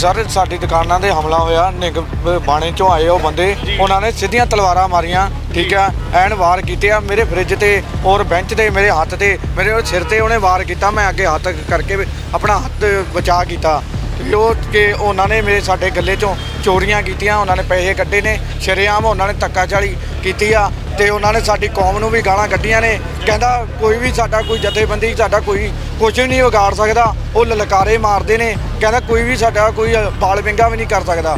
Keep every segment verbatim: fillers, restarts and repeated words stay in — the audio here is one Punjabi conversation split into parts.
सर साडी दुकानां ते हमला होया निग बाणे चों आए वो बंदे उन्होंने सीधियां तलवारां मारियां ठीक है एन वार कीते मेरे फ्रिज ते और बेंच ते मेरे हाथ ते मेरे सिर ते उन्हें वार किया मैं अगे हाथ करके अपना हाथ बचा किया कि उन्होंने मेरे साडे गले चों चोरियां कीतियां उन्होंने पैसे कड्ढे ने शरेआम उन्होंने धक्काचाली कीती आ ते उन्होंने साडी कौम नूं भी गालां कड्ढियां ने कहंदा कोई भी साडा कोई जथेबंदी साडा कोई कुछ भी नहीं विगाड़ सकदा वो ललकारे मारदे ने कहंदा कोई भी साडा कोई बाल विंगा भी नहीं कर सकदा।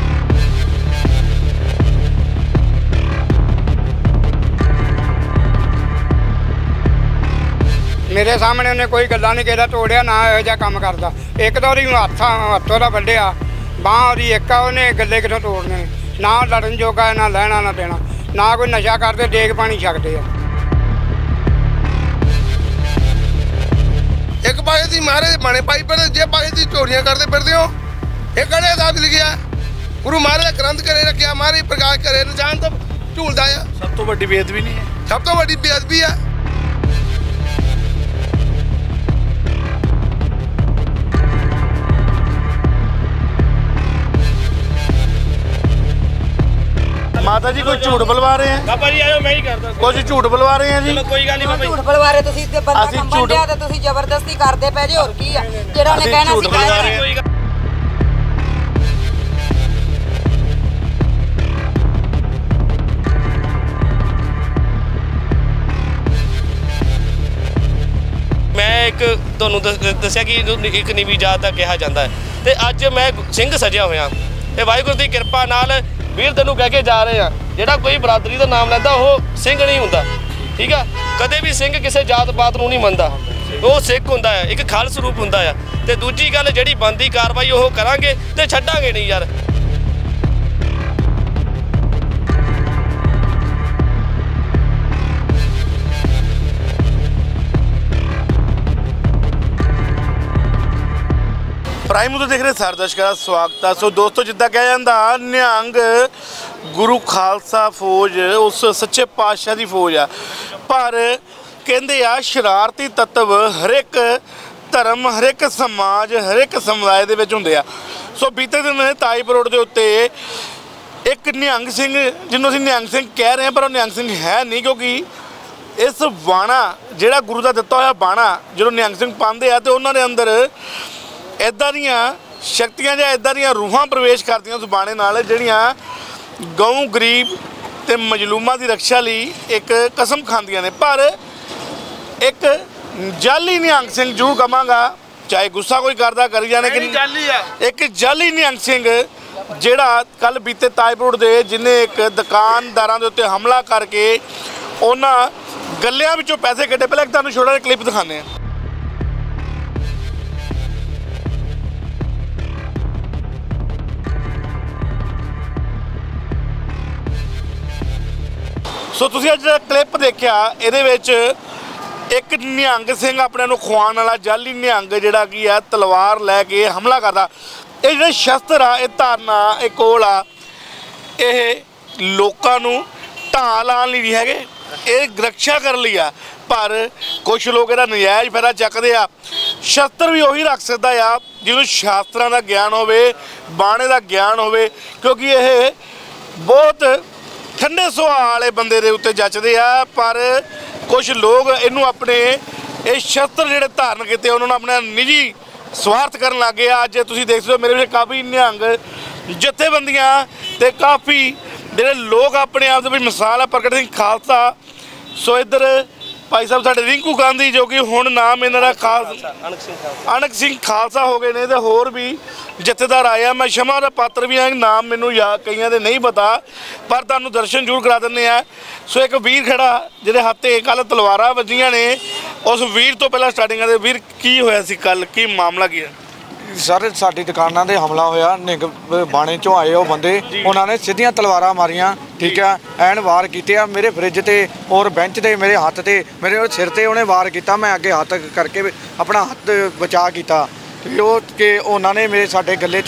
मेरे सामने उन्हें कोई गल्ला नहीं कहता तोड़िया ना यहो जिहा काम करदा एक तो उहदी हत्थ हत्थों दा वड्ढिया बांह उहदी एक उन्हें गले कितों तोड़ने ना लड़न जोगा ना लैना ना देना ना कोई नशा करते डेग पानी छकदे आ। एक पासे दी मारे बने पाई पर जे पासे दी चोरियां करते फिरदे हो ये कड़े दाब लिखिया गुरु महाराज ग्रंथ करे रखिया मारे प्रकाश करे निशान तो झूलदा आ। सब तो बड़ी बेअदबी नहीं है सब तो बड़ी बेअदबी है। माता जी कोई झूठ बुलवा रहे हैं बाबा जी आयो मैं ही करदा कुछ झूठ बुलवा रहे हैं जी चलो कोई गल नहीं बाबा झूठ बुलवा रहे तुसी ते बंदा कंबन दिया ते तुसी जबरदस्ती करदे पे जे और की है जेड़ा ने कहना सी कह मैं एक तुहानू दस्सिया कि एक नीवी जात दा कहा जाता है ते अज मैं सिंह सजिया होया ते वाहिगुरू दी किरपा नाल वीर तेनू कह के जा रहे हैं जिहड़ा कोई बरादरी का नाम लैंदा वो सिंह नहीं हुंदा ठीक है कदे भी सिंह किसी जात पात नूं नहीं मनदा वो सिख हुंदा है एक खालस रूप हुंदा है ते दूजी गल जिहड़ी बनदी कार्रवाई वो करांगे ते छड्डांगे नहीं यार। प्राइम तो देख रहे सारे दर्शकों का स्वागत है। सो दोस्तों जिद्दां कहा जाता निहंग गुरु खालसा फौज उस सच्चे पातशाह की फौज आ पर कहते आ शरारती तत्व हर एक धर्म हर एक समाज हर एक समुदाय के होंगे आ। सो बीते दिन ताईपुर रोड के उत्ते एक निहंग सिंह जिन्हों असीं निहंग सिंह कह रहे हैं पर वो निहंग सिंह है नहीं क्योंकि इस बाणा जिहड़ा गुरु का दिता होया बाणा जो निहंग सिंह पाते हैं तो उन्होंने अंदर इदां दियां शक्तियां जां इदां दियां रूहां प्रवेश करदियां उस बाणे नाल जिहड़ियां गऊ गरीब ते मजलूमां दी रक्षा लई एक कसम खांदियां ने पर एक जाली निहंग सिंह जरूर कहांगा चाहे गुस्सा कोई करदा करी जाने कि एक जाली निहंग सिंह जिहड़ा कल बीते ताईपुर रोड दे जिन्हें एक दुकानदारां दे उत्ते हमला करके उन्हां गल्लियां विचों पैसे कड्ढे। पहले एक तुहानूं छोटा जिहा क्लिप दिखाने आ। सो तुसीं अज क्लिप देखिया इहदे विच एक निहंग सिंह अपने नूं खुआउण वाला जाली निहंग जिहड़ा की है तलवार लैके हमला करदा। ये जिहड़े शस्त्र आ ये धारना ये कोल आ ये लोकां नूं ढां लाउण लई नहीं हैगे ये रक्षा कर लई आ पर कुछ लोग इहदा नजायज़ फायदा चकदे आ। शस्त्र भी उही रख सकदा आ जिहनूं शास्त्रां दा ज्ञान होवे बाणे दा ज्ञान होवे क्योंकि ये बहुत ठंडे सुभाਅ वाले बंदे दे उत्ते जचदे आ पर कुछ लोग इनू अपने ये शस्त्र जिहड़े धारण कीते उन्होंने अपना निजी स्वार्थ करन लग गए। अज तुसीं देख सकते हो मेरे विच काफ़ी निहंग जथेबंदियां ते काफ़ी जिहड़े लोग अपने आप दे मिसाल है प्रगट सिंह खालसा। सो इधर भाई साहब साडे रिंकू गांधी जो कि हुण नाम इन्हां दा खालसा अणख सिंह खालसा हो गए ने ते होर भी जथेदार आया। मैं क्षमा का पात्र भी हाँ नाम मैनू याद कईयां दे नहीं पता पर तुहानूं दर्शन जरूर करा दिंदे आ। सो एक वीर खड़ा जिहदे हत्थे कल तलवारां वजियां ने उस वीर तो पहला स्टार्टिंग दे वीर की होया सी कल की मामला की है? सर साडी दुकानां ते हमला होया निग बाणे चों आए वो बंदे उन्होंने सीधियां तलवारां मारियां ठीक है एन वार कीते मेरे फ्रिज ते और बेंच ते मेरे हाथ ते मेरे सिर ते उन्हें वार किया मैं अगे हाथ करके अपना हाथ बचा किया कि उन्होंने मेरे साडे गले चों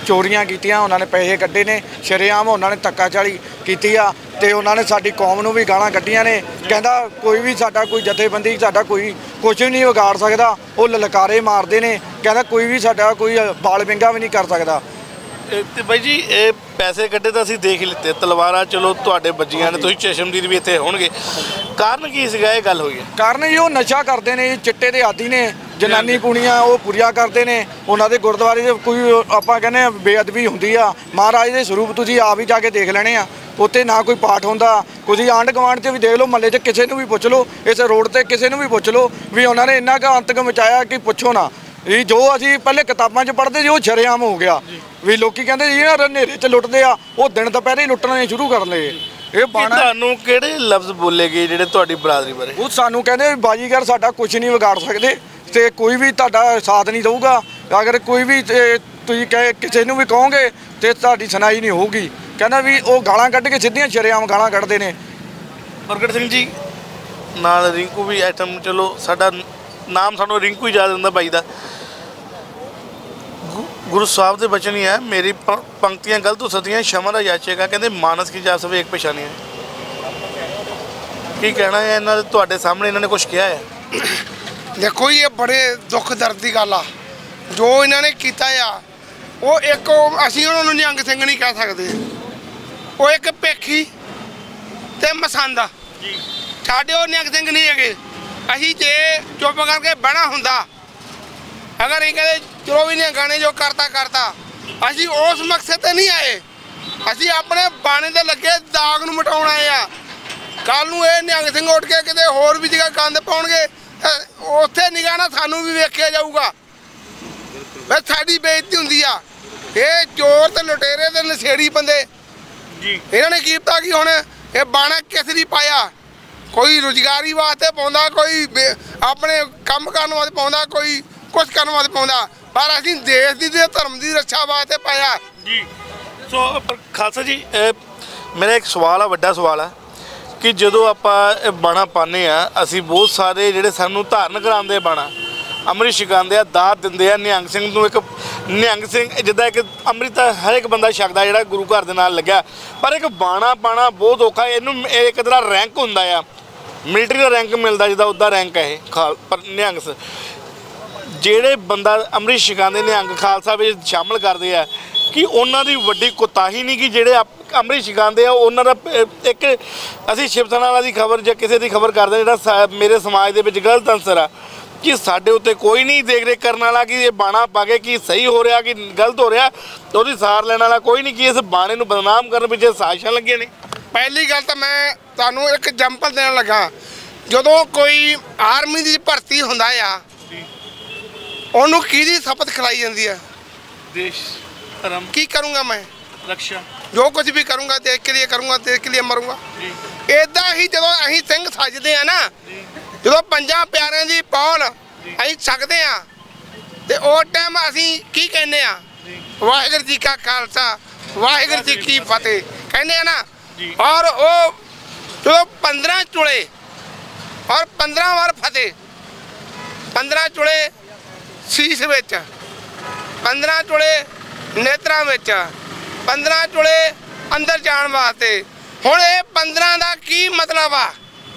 ਚੋਰੀਆਂ ਕੀਤੀਆਂ, ਉਹਨਾਂ ਨੇ ਪੈਸੇ ਕੱਢੇ ਨੇ ਸ਼ਰੇਆਮ, ਉਹਨਾਂ ਨੇ ਧੱਕਾਚਾਲੀ ਕੀਤੀ ਆ ਤੇ ਉਹਨਾਂ ਨੇ ਸਾਡੀ ਕੌਮ ਨੂੰ ਵੀ ਗਾਲਾਂ ਕੱਢੀਆਂ ਨੇ। ਕਹਿੰਦਾ ਕੋਈ ਵੀ ਸਾਡਾ ਕੋਈ ਜਥੇਬੰਦੀ ਸਾਡਾ ਕੋਈ ਕੁਝ ਵੀ ਨਹੀਂ ਵਿਗਾੜ ਸਕਦਾ, ਉਹ ਲਲਕਾਰੇ ਮਾਰਦੇ ਨੇ। ਕਹਿੰਦਾ ਕੋਈ ਵੀ ਸਾਡਾ ਕੋਈ ਬਾਲ ਵਿੰਗਾ ਵੀ ਨਹੀਂ ਕਰ ਸਕਦਾ। ਤੇ ਬਾਈ ਜੀ ਇਹ ਪੈਸੇ ਕੱਢੇ ਤਾਂ ਅਸੀਂ ਦੇਖ ਲਿੱਤੇ, ਤਲਵਾਰਾਂ ਚਲੋ ਤੁਹਾਡੇ ਵੱਜੀਆਂ ਨੇ, ਤੁਸੀਂ ਚਸ਼ਮਦੀਦ ਵੀ ਇੱਥੇ ਹੋਣਗੇ, ਕਾਰਨ ਕੀ ਸੀਗਾ ਇਹ ਗੱਲ ਹੋਈ ਹੈ? ਕਾਰਨ ਜੀ ਉਹ ਨਸ਼ਾ ਕਰਦੇ ਨੇ, ਚਿੱਟੇ ਦੇ ਆਦੀ ਨੇ, ਜਨਾਨੀ ਪੁਣੀਆਂ ਉਹ ਪੂਰੀਆਂ ਕਰਦੇ ਨੇ। ਉਹਨਾਂ ਦੇ ਗੁਰਦੁਆਰੇ ਦੇ ਕੋਈ ਆਪਾਂ ਕਹਿੰਦੇ ਆ ਬੇਅਦਬੀ ਹੁੰਦੀ ਆ, ਮਹਾਰਾਜ ਦੇ ਸਰੂਪ ਤੁਸੀਂ ਆਪ ਹੀ ਜਾ ਕੇ ਦੇਖ ਲੈਣੇ ਆ। ਉੱਥੇ ਨਾ ਕੋਈ ਪਾਠ ਹੁੰਦਾ, ਤੁਸੀਂ ਆਂਢ ਗੁਆਂਢ 'ਚ ਵੀ ਦੇਖ ਲਓ, ਮਹੱਲੇ 'ਚ ਕਿਸੇ ਨੂੰ ਵੀ ਪੁੱਛ ਲਓ, ਇਸ ਰੋਡ ਤੇ ਕਿਸੇ ਨੂੰ ਵੀ ਪੁੱਛ ਲਓ ਵੀ ਉਹਨਾਂ ਨੇ ਇੰਨਾ ਕੁ ਅੰਤਕ ਮਚਾਇਆ ਕਿ ਪੁੱਛੋ ਨਾ। ਇਹ ਜੋ ਅਸੀਂ ਪਹਿਲੇ ਕਿਤਾਬਾਂ 'ਚ ਪੜ੍ਹਦੇ ਸੀ ਉਹ ਸ਼ਰੇਆਮ ਹੋ ਗਿਆ ਵੀ ਲੋਕੀ ਕਹਿੰਦੇ ਜੀ ਯਾਰ ਹਨੇਰੇ 'ਚ ਲੁੱਟਦੇ ਆ, ਉਹ ਦਿਨ ਦੁਪਹਿਰੇ ਲੁੱਟਣੇ ਸ਼ੁਰੂ ਕਰ ਲਏ। ਇਹ ਬਾਣਾ ਤੁਹਾਨੂੰ ਕਿਹੜੇ ਲਫ਼ਜ਼ ਬੋਲੇ ਗਏ ਜਿਹੜੇ ਤੁਹਾਡੀ ਬਰਾਦਰੀ ਬਾਰੇ? ਉਹ ਸਾਨੂੰ ਕਹਿੰਦੇ ਬਾਜੀਗਰ ਸਾਡਾ ਕੁਝ ਨਹੀਂ ਵਿਗਾੜ ਸਕਦੇ ਤੇ ਕੋਈ ਵੀ ਤੁਹਾਡਾ ਸਾਥ ਨਹੀਂ ਦਊਗਾ। ਅਗਰ ਕੋਈ ਵੀ ਤੁਸੀਂ ਕਹੇ ਕਿਸੇ ਨੂੰ ਵੀ ਕਹੋਗੇ ਤੇ ਤੁਹਾਡੀ ਸੁਣਾਈ ਨਹੀਂ ਹੋਊਗੀ। ਕਹਿੰਦਾ ਵੀ ਉਹ ਗਾਲਾਂ ਕੱਢ ਕੇ ਸਿੱਧੀਆਂ ਸ਼ਰੇਆਮ ਗਾਲਾਂ ਕੱਢਦੇ ਨੇ। ਪ੍ਰਗਟ ਸਿੰਘ ਜੀ ਨਾਲ ਰਿੰਕੂ ਵੀ ਐਟਮ, ਚਲੋ ਸਾਡਾ ਨਾਮ ਸਾਨੂੰ ਰਿੰਕੂ ਹੀ ਯਾਦ ਹੁੰਦਾ ਬਾਈ ਦਾ। ਗੁਰੂ ਸਾਹਿਬ ਦੇ ਬਚਨ ਹੀ ਹੈ, ਮੇਰੀ ਪੰਕਤੀਆਂ ਗਲਤ ਹੋ ਸਕਦੀਆਂ, ਸ਼ਮਾ ਦਾ ਯਾਚੇਗਾ। ਕਹਿੰਦੇ ਮਾਨਸ ਕੀ ਜਾ ਸਵੇ ਇੱਕ ਪਛਾਣੀ ਹੈ। ਕੀ ਕਹਿਣਾ ਹੈ ਇਹਨਾਂ ਦੇ ਤੁਹਾਡੇ ਸਾਹਮਣੇ, ਇਹਨਾਂ ਨੇ ਕੁਝ ਕਿਹਾ ਹੈ? ਦੇਖੋ ਜੀ ਇਹ ਬੜੇ ਦੁੱਖ ਦਰਦ ਦੀ ਗੱਲ ਆ ਜੋ ਇਹਨਾਂ ਨੇ ਕੀਤਾ ਆ। ਉਹ ਇੱਕ ਅਸੀਂ ਉਹਨਾਂ ਨੂੰ ਨਿਹੰਗ ਸਿੰਘ ਨਹੀਂ ਕਹਿ ਸਕਦੇ, ਉਹ ਇੱਕ ਭੇਖੀ ਤੇ ਮਸੰਦ ਜੀ। ਸਾਡੇ ਉਹ ਨਿਹੰਗ ਸਿੰਘ ਨਹੀਂ ਹੈਗੇ। ਅਸੀਂ ਜੇ ਚੁੱਪ ਕਰਕੇ ਬਹਿਣਾ ਹੁੰਦਾ, ਅਗਰ ਇਹ ਕਹਿੰਦੇ ਚਲੋ ਵੀ ਨਹੀਂ ਗਾਣੇ ਜੋ ਕਰਤਾ ਕਰਤਾ, ਅਸੀਂ ਉਸ ਮਕਸਦ ਤੇ ਨਹੀਂ ਆਏ। ਅਸੀਂ ਆਪਣੇ ਬਾਣੇ ਦੇ ਲੱਗੇ ਦਾਗ ਨੂੰ ਮਿਟਾਉਣ ਆਏ ਆ। ਕੱਲ ਨੂੰ ਇਹ ਨਿਹੰਗ ਸਿੰਘ ਉੱਠ ਕੇ ਕਿਤੇ ਹੋਰ ਵੀ ਜਗ੍ਹਾ ਗੰਦ ਪਾਉਣਗੇ, ਉੱਥੇ ਨਿਗਾਹ ਨਾਲ ਸਾਨੂੰ ਵੀ ਵੇਖਿਆ ਜਾਊਗਾ, ਬਸ ਸਾਡੀ ਬੇਇੱਜ਼ਤੀ ਹੁੰਦੀ ਆ। ਇਹ ਚੋਰ ਤੇ ਲੁਟੇਰੇ ਤੇ ਨਸ਼ੇੜੀ ਬੰਦੇ ਜੀ, ਇਹਨਾਂ ਨੇ ਕੀ ਪਤਾ ਕਿ ਹੁਣ ਇਹ ਬਾਣਾ ਕਿਸ ਲਈ ਪਾਇਆ। ਕੋਈ ਰੁਜ਼ਗਾਰੀ ਵਾਸਤੇ ਪਾਉਂਦਾ, ਕੋਈ ਆਪਣੇ ਕੰਮ ਕਰਨ ਵਾਸਤੇ ਪਾਉਂਦਾ, ਕੋਈ ਕੁਛ ਕਰਨ ਵਾਸਤੇ ਪਾਉਂਦਾ, ਪਰ ਅਸੀਂ ਦੇਸ਼ ਦੀ ਤੇ ਧਰਮ ਦੀ ਰੱਖਿਆ ਵਾਸਤੇ ਪਾਇਆ ਜੀ। ਸੋ ਖਾਲਸਾ ਜੀ ਮੇਰਾ ਇੱਕ ਸਵਾਲ ਆ, ਵੱਡਾ ਸਵਾਲ ਆ ਕਿ ਜਦੋਂ ਆਪਾਂ ਬਾਣਾ ਪਾਉਂਦੇ ਆ, ਅਸੀਂ ਬਹੁਤ ਸਾਰੇ ਜਿਹੜੇ ਸਾਨੂੰ ਧਾਰਨ ਕਰਾਉਂਦੇ ਬਾਣਾ, ਅੰਮ੍ਰਿਤ ਛਕਾਉਂਦੇ ਆ, ਦਾਤ ਦਿੰਦੇ ਆ ਨਿਹੰਗ ਸਿੰਘ ਨੂੰ। ਇੱਕ ਨਿਹੰਗ ਸਿੰਘ ਜਿੱਦਾਂ ਇੱਕ ਅੰਮ੍ਰਿਤ ਹਰ ਇੱਕ ਬੰਦਾ ਛਕਦਾ ਜਿਹੜਾ ਗੁਰੂ ਘਰ ਦੇ ਨਾਲ ਲੱਗਿਆ, ਪਰ ਇੱਕ ਬਾਣਾ ਪਾਣਾ ਬਹੁਤ ਔਖਾ। ਇਹਨੂੰ ਇੱਕ ਤਰ੍ਹਾਂ ਰੈਂਕ ਹੁੰਦਾ ਆ, ਮਿਲਟਰੀ ਦਾ ਰੈਂਕ ਮਿਲਦਾ ਜਿੱਦਾਂ ਉੱਦਾਂ ਰੈਂਕ ਹੈ ਇਹ ਖਾਲ ਪਰ ਨਿਹੰਗ ਜਿਹੜੇ ਬੰਦਾ ਅੰਮ੍ਰਿਤ ਛਕਾਉਂਦੇ ਨਿਹੰਗ ਖਾਲਸਾ ਵਿੱਚ ਸ਼ਾਮਲ ਕਰਦੇ ਆ, ਕਿ ਉਹਨਾਂ ਦੀ ਵੱਡੀ ਕੁਤਾਹੀ ਨਹੀਂ ਕਿ ਜਿਹੜੇ ਅੰਮ੍ਰਿਤ ਛਕਾਉਂਦੇ ਆ ਉਹਨਾਂ ਦਾ ਇੱਕ ਅਸੀਂ ਸ਼ਿਵ ਸੈਨਾ ਦੀ ਖਬਰ ਜਾਂ ਕਿਸੇ ਦੀ ਖਬਰ ਕਰਦੇ ਜਿਹੜਾ ਮੇਰੇ ਸਮਾਜ ਦੇ ਵਿੱਚ ਗਲਤ ਅਨਸਰ ਆ ਕਿ ਸਾਡੇ ਉੱਤੇ ਕੋਈ ਨਹੀਂ ਦੇਖ ਰੇਖ ਕਰਨ ਵਾਲਾ ਕਿ ਇਹ ਬਾਣਾ ਪਾ ਕੇ ਕੀ ਸਹੀ ਹੋ ਰਿਹਾ ਕਿ ਗਲਤ ਹੋ ਰਿਹਾ, ਉਹਦੀ ਸਾਰ ਲੈਣ ਵਾਲਾ ਕੋਈ ਨਹੀਂ ਕਿ ਇਸ ਬਾਣੇ ਨੂੰ ਬਦਨਾਮ ਕਰਨ ਪਿੱਛੇ ਸਾਜ਼ਿਸ਼ਾਂ ਲੱਗੀਆਂ ਨੇ। ਪਹਿਲੀ ਗੱਲ ਤਾਂ ਮੈਂ ਤੁਹਾਨੂੰ ਇੱਕ ਐਗਜ਼ਾਮਪਲ ਦੇਣ ਲੱਗਾ। ਜਦੋਂ ਕੋਈ ਆਰਮੀ ਦੀ ਭਰਤੀ ਹੁੰਦਾ ਆ, ਉਹਨੂੰ ਕਿਹਦੀ ਸ਼ਪਥ ਖਿਲਾਈ ਜਾਂਦੀ ਆ? ਦੇਸ਼ ਧਰਮ ਕੀ ਕਰੂੰਗਾ ਮੈਂ, ਰੱਖਿਆ, ਜੋ ਕੁਝ ਵੀ ਕਰੂੰਗਾ ਦੇਸ਼ ਕੇ ਲਈ ਕਰੂੰਗਾ, ਦੇਸ਼ ਕੇ ਲਈ ਮਰੂੰਗਾ। ਇੱਦਾਂ ਹੀ ਜਦੋਂ ਅਸੀਂ ਸਿੰਘ ਸੱਜਦੇ ਆ ਨਾ, ਜਦੋਂ ਪੰਜਾਂ ਪਿਆਰਿਆਂ ਦੀ ਪੌਲ ਅਸੀਂ ਛਕਦੇ ਆ, ਤੇ ਉਸ ਟਾਈਮ ਅਸੀਂ ਕੀ ਕਹਿੰਦੇ ਆ? ਵਾਹਿਗੁਰੂ ਜੀ ਕਾ ਖਾਲਸਾ ਵਾਹਿਗੁਰੂ ਜੀ ਕੀ ਫਤਿਹ ਕਹਿੰਦੇ ਆ ਨਾ। ਔਰ ਉਹ ਜਦੋਂ ਪੰਦਰਾਂ ਚੁਲੇ ਔਰ ਪੰਦਰਾਂ ਵਾਰ ਫਤਿਹ, ਪੰਦਰਾਂ ਚੁਲੇ ਸੀਸ ਵਿੱਚ, ਪੰਦਰਾਂ ਚੁਲੇ ਨੇਤਰਾਂ ਵਿੱਚ, ਪੰਦਰਾਂ ਚੁਲੇ ਅੰਦਰ ਜਾਣ ਵਾਸਤੇ। ਹੁਣ ਇਹ ਪੰਦਰਾਂ ਦਾ ਕੀ ਮਤਲਬ ਆ?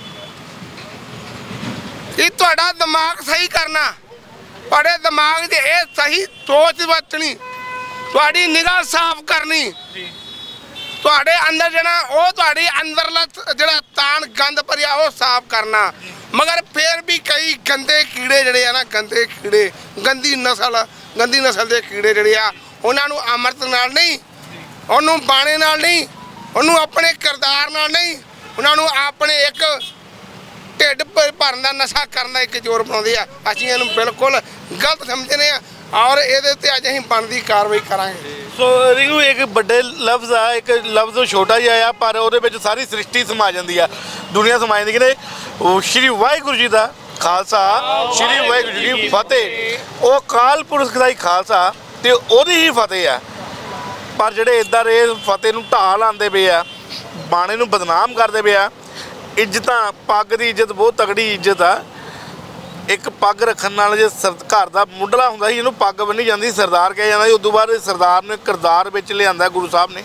ਇਹ ਤੁਹਾਡਾ ਦਿਮਾਗ ਸਹੀ ਕਰਨਾ, ਤੁਹਾਡੇ ਦਿਮਾਗ 'ਚ ਇਹ ਸਹੀ ਸੋਚ ਵਰਤਣੀ, ਤੁਹਾਡੀ ਨਿਗਾਹ ਸਾਫ਼ ਕਰਨੀ, ਤੁਹਾਡੇ ਅੰਦਰ ਜਿਹੜਾ ਉਹ ਤੁਹਾਡੀ ਅੰਦਰਲਾ ਜਿਹੜਾ ਤਾਣ ਗੰਦ ਭਰਿਆ ਉਹ ਸਾਫ਼ ਕਰਨਾ। ਮਗਰ ਫਿਰ ਵੀ ਕਈ ਗੰਦੇ ਕੀੜੇ ਜਿਹੜੇ ਆ ਨਾ, ਗੰਦੇ ਕੀੜੇ, ਗੰਦੀ ਨਸਲ ਗੰਦੀ ਨਸਲ ਦੇ ਕੀੜੇ ਜਿਹੜੇ ਆ, ਉਹਨਾਂ ਨੂੰ ਅੰਮ੍ਰਿਤ ਨਾਲ ਨਹੀਂ, ਉਹਨੂੰ ਬਾਣੇ ਨਾਲ ਨਹੀਂ, ਉਹਨੂੰ ਆਪਣੇ ਕਿਰਦਾਰ ਨਾਲ ਨਹੀਂ, ਉਹਨਾਂ ਨੂੰ ਆਪਣੇ ਇੱਕ ਢਿੱਡ ਭਰਨ ਦਾ ਨਸ਼ਾ ਕਰਨ ਦਾ ਇੱਕ ਜ਼ੋਰ ਬਣਾਉਂਦੇ ਆ। ਅਸੀਂ ਇਹਨੂੰ ਬਿਲਕੁਲ ਗਲਤ ਸਮਝਦੇ ਆ ਔਰ ਇਹਦੇ ਉੱਤੇ ਅੱਜ ਅਸੀਂ ਬਣਦੀ ਕਾਰਵਾਈ ਕਰਾਂਗੇ। ਸੋ ਰਿੰਕੂ ਇੱਕ ਵੱਡੇ ਲਫ਼ਜ਼ ਆ, ਇੱਕ ਲਫ਼ਜ਼ ਛੋਟਾ ਜਿਹਾ ਆ ਪਰ ਉਹਦੇ ਵਿੱਚ ਸਾਰੀ ਸ੍ਰਿਸ਼ਟੀ ਸਮਾ ਜਾਂਦੀ ਆ, ਦੁਨੀਆ ਸਮਾ ਜਾਂਦੀ। ਕਹਿੰਦੇ ਉਹ ਸ਼੍ਰੀ ਵਾਹਿਗੁਰੂ ਜੀ ਦਾ ਖਾਲਸਾ, ਸ਼੍ਰੀ ਵਾਹਿਗੁਰੂ ਜੀ ਦੀ ਫਤਿਹ। ਉਹ ਕਾਲ ਪੁਰਖ ਦਾ ਹੀ ਖਾਲਸਾ ਤੇ ਉਹਦੀ ਹੀ ਫਤਿਹ ਆ। ਪਰ ਜਿਹੜੇ ਇੱਦਾਂ ਦੇ ਫਤਿਹ ਨੂੰ ਢਾਹ ਲਾਉਂਦੇ ਪਏ ਆ, ਬਾਣੇ ਨੂੰ ਬਦਨਾਮ ਕਰਦੇ ਪਏ ਆ। ਇੱਜ਼ਤਾਂ, ਪੱਗ ਦੀ ਇੱਜ਼ਤ ਬਹੁਤ ਤਗੜੀ ਇੱਜ਼ਤ ਆ। ਇੱਕ ਪੱਗ ਰੱਖਣ ਨਾਲ ਜੇ ਸਰ ਘਰ ਦਾ ਮੁੱਢਲਾ ਹੁੰਦਾ ਸੀ ਇਹਨੂੰ ਪੱਗ ਬੰਨੀ ਜਾਂਦੀ ਸਰਦਾਰ ਕਿਹਾ ਜਾਂਦਾ ਸੀ। ਉਦੋਂ ਬਾਅਦ ਸਰਦਾਰ ਨੇ ਕਿਰਦਾਰ ਵਿੱਚ ਲਿਆਂਦਾ ਗੁਰੂ ਸਾਹਿਬ ਨੇ।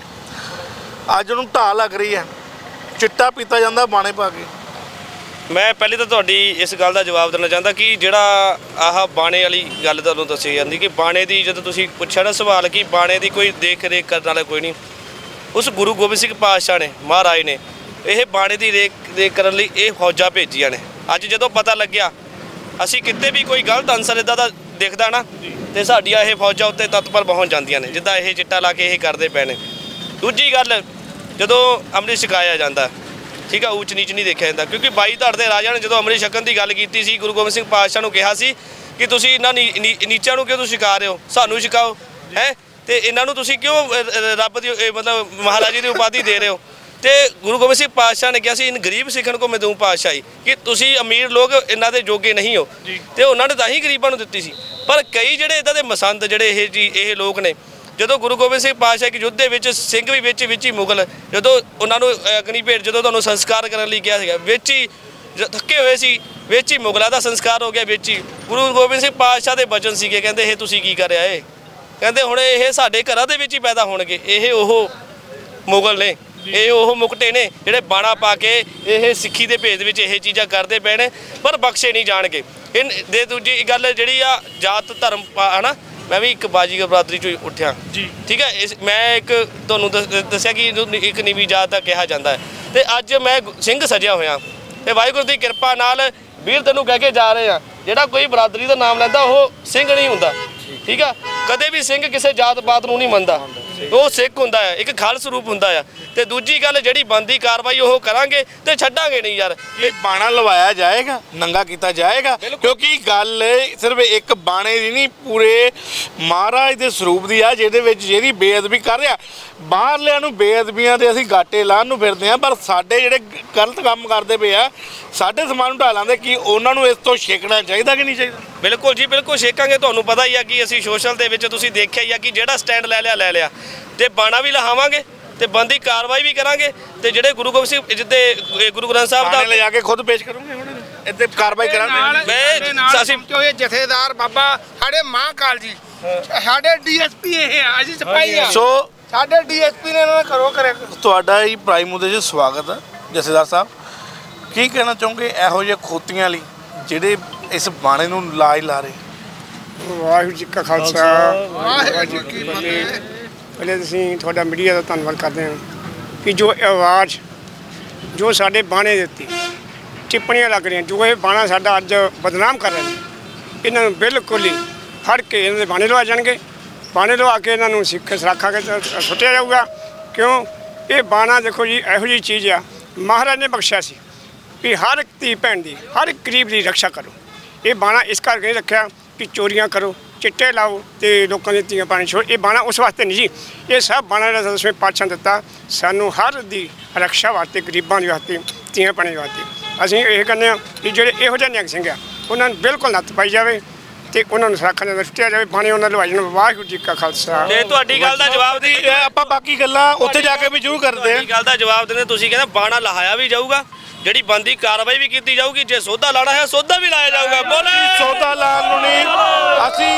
ਅੱਜ ਉਹਨੂੰ ਢਾਹ ਲੱਗ ਰਹੀ ਹੈ, ਚਿੱਟਾ ਪੀਤਾ ਜਾਂਦਾ ਬਾਣੇ ਪਾ ਕੇ। ਮੈਂ ਪਹਿਲੇ ਤਾਂ ਤੁਹਾਡੀ ਇਸ ਗੱਲ ਦਾ ਜਵਾਬ ਦੇਣਾ ਚਾਹੁੰਦਾ ਕਿ ਜਿਹੜਾ ਆਹ ਬਾਣੇ ਵਾਲੀ ਗੱਲ ਤੁਹਾਨੂੰ ਦੱਸੀ ਜਾਂਦੀ ਕਿ ਬਾਣੇ ਦੀ ਜਦੋਂ ਤੁਸੀਂ ਪੁੱਛਿਆ ਨਾ ਸਵਾਲ ਕਿ ਬਾਣੇ ਦੀ ਕੋਈ ਦੇਖ ਰੇਖ ਕਰਨ ਵਾਲਾ ਕੋਈ ਨਹੀਂ, ਉਸ ਗੁਰੂ ਗੋਬਿੰਦ ਸਿੰਘ ਪਾਤਸ਼ਾਹ ਨੇ ਮਹਾਰਾਜ ਨੇ ਇਹ ਬਾਣੇ ਦੀ ਰੇਖ ਦੇਖ ਕਰਨ ਲਈ ਇਹ ਫੌਜਾਂ ਭੇਜੀਆਂ ਨੇ। ਅੱਜ ਜਦੋਂ ਪਤਾ ਲੱਗਿਆ ਅਸੀਂ ਕਿਤੇ ਵੀ ਕੋਈ ਗਲਤ ਅਨਸਰ ਇੱਦਾਂ ਦਾ ਦਿਖਦਾ ਨਾ ਤੇ ਸਾਡੀਆਂ ਇਹ ਫੌਜਾਂ ਉੱਤੇ ਤਤਪਰ ਪਹੁੰਚ ਜਾਂਦੀਆਂ ਨੇ, ਜਿੱਦਾਂ ਇਹ ਚਿੱਟਾ ਲਾ ਕੇ ਇਹ ਕਰਦੇ ਪਏ ਨੇ। ਦੂਜੀ ਗੱਲ, ਜਦੋਂ ਅੰਮ੍ਰਿਤ ਛਕਾਇਆ ਜਾਂਦਾ ਠੀਕ ਆ, ਉੱਚ ਨੀਚ ਨਹੀਂ ਦੇਖਿਆ ਜਾਂਦਾ, ਕਿਉਂਕਿ ਬਾਈ ਧੜ ਦੇ ਰਾਜਾ ਨੇ ਜਦੋਂ ਅੰਮ੍ਰਿਤ ਛਕਣ ਦੀ ਗੱਲ ਕੀਤੀ ਸੀ ਗੁਰੂ ਗੋਬਿੰਦ ਸਿੰਘ ਪਾਤਸ਼ਾਹ ਨੂੰ ਕਿਹਾ ਸੀ ਕਿ ਤੁਸੀਂ ਇਹਨਾਂ ਨੀਚਾਂ ਨੂੰ ਕਿਉਂ ਤੁਸੀਂ ਛਕਾ ਰਹੇ ਹੋ, ਸਾਨੂੰ ਛਕਾਓ ਹੈ, ਤੇ ਇਹਨਾਂ ਨੂੰ ਤੁਸੀਂ ਕਿਉਂ ਰੱਬ ਦੀ ਮਤਲਬ ਮਹਾਰਾਜੇ ਦੀ ਉਪਾਧੀ ਦੇ ਰਹੇ ਹੋ। ਤੇ ਗੁਰੂ ਗੋਬਿੰਦ ਸਿੰਘ ਪਾਤਸ਼ਾਹ ਨੇ ਕਿਹਾ ਸੀ ਇਨ ਗਰੀਬ ਸਿੱਖਣ ਕੋ ਮੈਂ ਦਊਂ ਪਾਤਸ਼ਾਹੀ, ਕਿ ਤੁਸੀਂ ਅਮੀਰ ਲੋਕ ਇਹਨਾਂ ਦੇ ਜੋਗੇ ਨਹੀਂ ਹੋ, ਤੇ ਉਹਨਾਂ ਨੇ ਤਾਂ ਹੀ ਗਰੀਬਾਂ ਨੂੰ ਦਿੱਤੀ ਸੀ। ਪਰ ਕਈ ਜਿਹੜੇ ਇੱਦਾਂ ਦੇ ਮਸੰਦ ਜਿਹੜੇ ਇਹ ਜੀ ਇਹ ਲੋਕ ਨੇ, ਜਦੋਂ ਗੁਰੂ ਗੋਬਿੰਦ ਸਿੰਘ ਪਾਤਸ਼ਾਹ ਕੀ ਯੁੱਧ ਦੇ ਵਿੱਚ ਸਿੰਘ ਵੀ ਵਿੱਚ ਵਿੱਚ ਹੀ ਮੁਗਲ ਜਦੋਂ ਉਹਨਾਂ ਨੂੰ ਅਗਨੀ ਭੇਟ ਜਦੋਂ ਤੁਹਾਨੂੰ ਸੰਸਕਾਰ ਕਰਨ ਲਈ ਕਿਹਾ ਸੀਗਾ, ਵਿੱਚ ਹੀ ਥੱਕੇ ਹੋਏ ਸੀ, ਵਿੱਚ ਹੀ ਮੁਗਲਾਂ ਦਾ ਸੰਸਕਾਰ ਹੋ ਗਿਆ, ਵਿੱਚ ਹੀ ਗੁਰੂ ਗੋਬਿੰਦ ਸਿੰਘ ਪਾਤਸ਼ਾਹ ਦੇ ਬਚਨ ਸੀਗੇ, ਕਹਿੰਦੇ ਇਹ ਤੁਸੀਂ ਕੀ ਕਰਿਆ ਇਹ, ਕਹਿੰਦੇ ਹੁਣ ਇਹ ਸਾਡੇ ਘਰਾਂ ਦੇ ਵਿੱਚ ਹੀ ਪੈਦਾ ਹੋਣਗੇ, ਇਹ ਉਹ ਮੁਗਲ ਨੇ, ਇਹ ਉਹ ਮੁਕਟੇ ਨੇ ਜਿਹੜੇ ਬਾਣਾ ਪਾ ਕੇ ਇਹ ਸਿੱਖੀ ਦੇ ਭੇਦ ਵਿੱਚ ਇਹ ਚੀਜ਼ਾਂ ਕਰਦੇ ਪਏ ਨੇ, ਪਰ ਬਖਸ਼ੇ ਨਹੀਂ ਜਾਣਗੇ। ਇਹ ਦੇ ਦੂਜੀ ਗੱਲ ਜਿਹੜੀ ਆ ਜਾਤ ਧਰਮ ਹੈ ਨਾ, ਮੈਂ ਵੀ ਇੱਕ ਬਾਜੀਗਰ ਬਰਾਦਰੀ ਚੋਂ ਉੱਠਿਆ ਜੀ ਠੀਕ ਹੈ। ਇਸ ਮੈਂ ਇੱਕ ਤੁਹਾਨੂੰ ਦੱਸਿਆ ਕਿ ਇੱਕ ਨੀਵੀਂ ਜਾਤ ਦਾ ਕਿਹਾ ਜਾਂਦਾ ਹੈ, ਤੇ ਅੱਜ ਮੈਂ ਸਿੰਘ ਸਜਿਆ ਹੋਇਆ ਤੇ ਵਾਹਿਗੁਰੂ ਦੀ ਕਿਰਪਾ ਨਾਲ ਵੀਰ ਤੈਨੂੰ ਕਹਿ ਕੇ ਜਾ ਰਹੇ ਆ, ਜਿਹੜਾ ਕੋਈ ਬਰਾਦਰੀ ਦਾ ਨਾਮ ਲੈਂਦਾ ਉਹ ਸਿੰਘ ਨਹੀਂ ਹੁੰਦਾ ਠੀਕ ਆ। ਕਦੇ ਵੀ ਸਿੰਘ ਕਿਸੇ ਜਾਤ ਪਾਤ ਨੂੰ ਨਹੀਂ ਮੰਨਦਾ, ਉਹ ਸਿੱਖ ਹੁੰਦਾ ਹੈ, ਇੱਕ ਖਾਲਸ ਰੂਪ ਹੁੰਦਾ ਆ। ਤੇ ਦੂਜੀ ਗੱਲ ਜਿਹੜੀ ਬਣਦੀ ਕਾਰਵਾਈ ਉਹ ਕਰਾਂਗੇ ਤੇ ਛੱਡਾਂਗੇ ਨਹੀਂ ਯਾਰ। ਇਹ ਬਾਣਾ ਲਵਾਇਆ ਜਾਏਗਾ, ਨੰਗਾ ਕੀਤਾ ਜਾਏਗਾ, ਕਿਉਂਕਿ ਗੱਲ ਸਿਰਫ ਇੱਕ ਬਾਣੇ ਦੀ ਨਹੀਂ ਪੂਰੇ ਮਹਾਰਾਜ ਦੇ ਸਰੂਪ ਦੀ ਆ, ਜਿਹਦੇ ਵਿੱਚ ਜਿਹੜੀ ਬੇਅਦਬੀ ਕਰ ਰਿਹਾ। ਬਾਹਰਲਿਆਂ ਨੂੰ ਬੇਅਦਬੀਆਂ ਦੇ ਅਸੀਂ ਗਾਟੇ ਲਾਉਣ ਨੂੰ ਫਿਰਦੇ ਆ, ਪਰ ਸਾਡੇ ਜਿਹੜੇ ਗਲਤ ਕੰਮ ਕਰਦੇ ਪਏ ਆ ਸਾਡੇ ਸਮਾਨ ਨੂੰ ਢਾਹ ਲਾਂਦੇ, ਕਿ ਉਹਨਾਂ ਨੂੰ ਇਸ ਤੋਂ ਛੇਕਣਾ ਚਾਹੀਦਾ ਕਿ ਨਹੀਂ ਚਾਹੀਦਾ? ਬਿਲਕੁਲ ਜੀ ਬਿਲਕੁਲ ਛੇਕਾਂਗੇ। ਤੁਹਾਨੂੰ ਪਤਾ ਹੀ ਆ ਕਿ ਅਸੀਂ ਸੋਸ਼ਲ ਦੇ ਵਿੱਚ ਤੁਸੀਂ ਦੇਖਿਆ ਹੀ ਆ ਕਿ ਜਿਹੜਾ ਸਟੈਂਡ ਲੈ ਲਿਆ ਲੈ ਲਿਆ, ਤੇ ਬਾਣਾ ਵੀ ਲਹਾਵਾਂਗੇ ਤੇ ਬੰਦੀ ਕਾਰਵਾਈ ਵੀ ਕਰਾਂਗੇ। ਤੇ ਜਿਹੜੇ ਗੁਰੂ ਗੋਬਿੰਦ ਸਿੰਘ ਜਿੱਦੇ ਗੁਰੂ ਗ੍ਰੰਥ ਸਾਹਿਬ ਦਾ ਲੈ ਜਾ ਕੇ ਖੁਦ ਪੇਸ਼ ਕਰੂੰਗੇ, ਹੁਣ ਇੱਥੇ ਕਾਰਵਾਈ ਕਰਾਂਗੇ। ਮੈਂ ਅਸੀਂ ਇਹ ਜਥੇਦਾਰ ਬਾਬਾ ਸਾਡੇ ਮਹਾਕਾਲ ਜੀ, ਸਾਡੇ ਡੀਐਸਪੀ ਇਹ ਆ, ਅਸੀਂ ਸਿਪਾਹੀ ਆ, ਸੋ ਸਾਡੇ ਡੀਐਸਪੀ ਨੇ ਇਹਨਾਂ ਕਰੋ ਕਰੇ। ਤੁਹਾਡਾ ਹੀ ਪ੍ਰਾਈਮ ਮੁੱਦੇ 'ਚ ਸਵਾਗਤ ਹੈ ਜਥੇਦਾਰ ਸਾਹਿਬ। ਕੀ ਕਹਿਣਾ ਚਾਹੋਗੇ ਇਹੋ ਜਿਹੇ ਖੋਤੀਆਂ ਲਈ ਜਿਹੜੇ ਇਸ ਬਾਣੇ ਨੂੰ ਲਾਜ ਲਾ ਰਹੇ? ਵਾਹਿਗੁਰੂ ਜੀ ਕਾ ਖਾਲਸਾ ਵਾਹਿਗੁਰੂ ਜੀ ਕੀ ਫਤਿਹ। ਪਹਿਲੇ ਅਸੀਂ ਤੁਹਾਡਾ ਮੀਡੀਆ ਦਾ ਧੰਨਵਾਦ ਕਰਦੇ ਹਾਂ ਕਿ ਜੋ ਆਵਾਜ਼ ਜੋ ਸਾਡੇ ਬਾਣੇ ਦੇ ਉੱਤੇ ਟਿੱਪਣੀਆਂ ਲੱਗ ਰਹੀਆਂ, ਜੋ ਇਹ ਬਾਣਾ ਸਾਡਾ ਅੱਜ ਬਦਨਾਮ ਕਰ ਰਹੇ ਨੇ, ਇਹਨਾਂ ਨੂੰ ਬਿਲਕੁਲ ਹੀ ਫੜ ਕੇ ਇਹਨਾਂ ਦੇ ਬਾਣੇ ਲਵਾ ਜਾਣਗੇ। ਬਾਣੇ ਲਵਾ ਕੇ ਇਹਨਾਂ ਨੂੰ ਸਿੱਖ ਸਰਾਖਾ ਕੇ ਸੁੱਟਿਆ ਜਾਊਗਾ। ਕਿਉਂ? ਇਹ ਬਾਣਾ ਦੇਖੋ ਜੀ ਇਹੋ ਜਿਹੀ ਚੀਜ਼ ਆ, ਮਹਾਰਾਜ ਨੇ ਬਖਸ਼ਿਆ ਸੀ ਵੀ ਹਰ ਇੱਕ ਧੀ ਭੈਣ ਦੀ ਹਰ ਇੱਕ ਗਰੀਬ ਦੀ ਰੱਖਿਆ ਕਰੋ। ਇਹ ਬਾਣਾ ਇਸ ਕਰਕੇ ਨਹੀਂ ਰੱਖਿਆ ਕਿ ਚੋਰੀਆਂ ਕਰੋ, ਚਿੱਟੇ ਲਾਓ ਤੇ ਲੋਕਾਂ ਦੀਆਂ ਧੀਆਂ ਪਾਣੀ ਛੋੜ। ਇਹ ਬਾਣਾ ਉਸ ਵਾਸਤੇ ਨਹੀਂ ਜੀ, ਇਹ ਸਭ ਬਾਣਾ ਦਾ ਦਸਵੇਂ ਪਾਤਸ਼ਾਹ ਦਿੱਤਾ ਸਾਨੂੰ ਹਰ ਦੀ ਰੱਖਿਆ ਵਾਸਤੇ, ਗਰੀਬਾਂ ਦੇ ਵਾਸਤੇ, ਧੀਆਂ ਪਾਣੀ ਵਾਸਤੇ। ਅਸੀਂ ਇਹ ਕਹਿੰਦੇ ਹਾਂ ਕਿ ਜਿਹੜੇ ਇਹੋ ਜਿਹੇ ਨਿਹੰਗ ਸਿੰਘ ਆ ਉਹਨਾਂ ਨੂੰ ਬਿਲਕੁਲ ਨੱਥ ਪਾਈ ਜਾਵੇ ਤੇ ਉਹਨਾਂ ਨੂੰ ਸਰਾਖਾਂ ਦਾ ਸੁੱਟਿਆ ਜਾਵੇ, ਬਾਣੇ ਉਹਨਾਂ ਲਵਾਈ ਜਾਣ। ਵਾਹਿਗੁਰੂ ਜੀ ਕਾ ਖਾਲਸਾ। ਤੇ ਤੁਹਾਡੀ ਗੱਲ ਦਾ ਜਵਾਬ ਦੀ ਆਪਾਂ ਬਾਕੀ ਗੱਲਾਂ ਉੱਥੇ ਜਾ ਕੇ ਵੀ ਜ਼ਰੂਰ ਕਰਦੇ ਹਾਂ। ਗੱਲ ਦਾ ਜਵਾਬ ਦਿੰਦੇ ਤੁਸੀਂ ਕਹਿੰਦੇ ਬਾਣਾ ਲਹਾਇਆ ਵੀ ਜਾਊਗਾ, ਜਿਹੜੀ ਬੰਦੀ ਕਾਰਵਾਈ ਵੀ ਕੀਤੀ ਜਾਊਗੀ, ਜੇ ਸੌਦਾ ਲਾਣਾ ਹੈ ਸੌਦਾ ਵੀ ਲਾਇਆ ਜਾਊਗਾ। ਬੋਲੇ ਸੌਦਾ ਲਾਉਣ ਨੂੰ ਨਹੀਂ, ਅਸੀਂ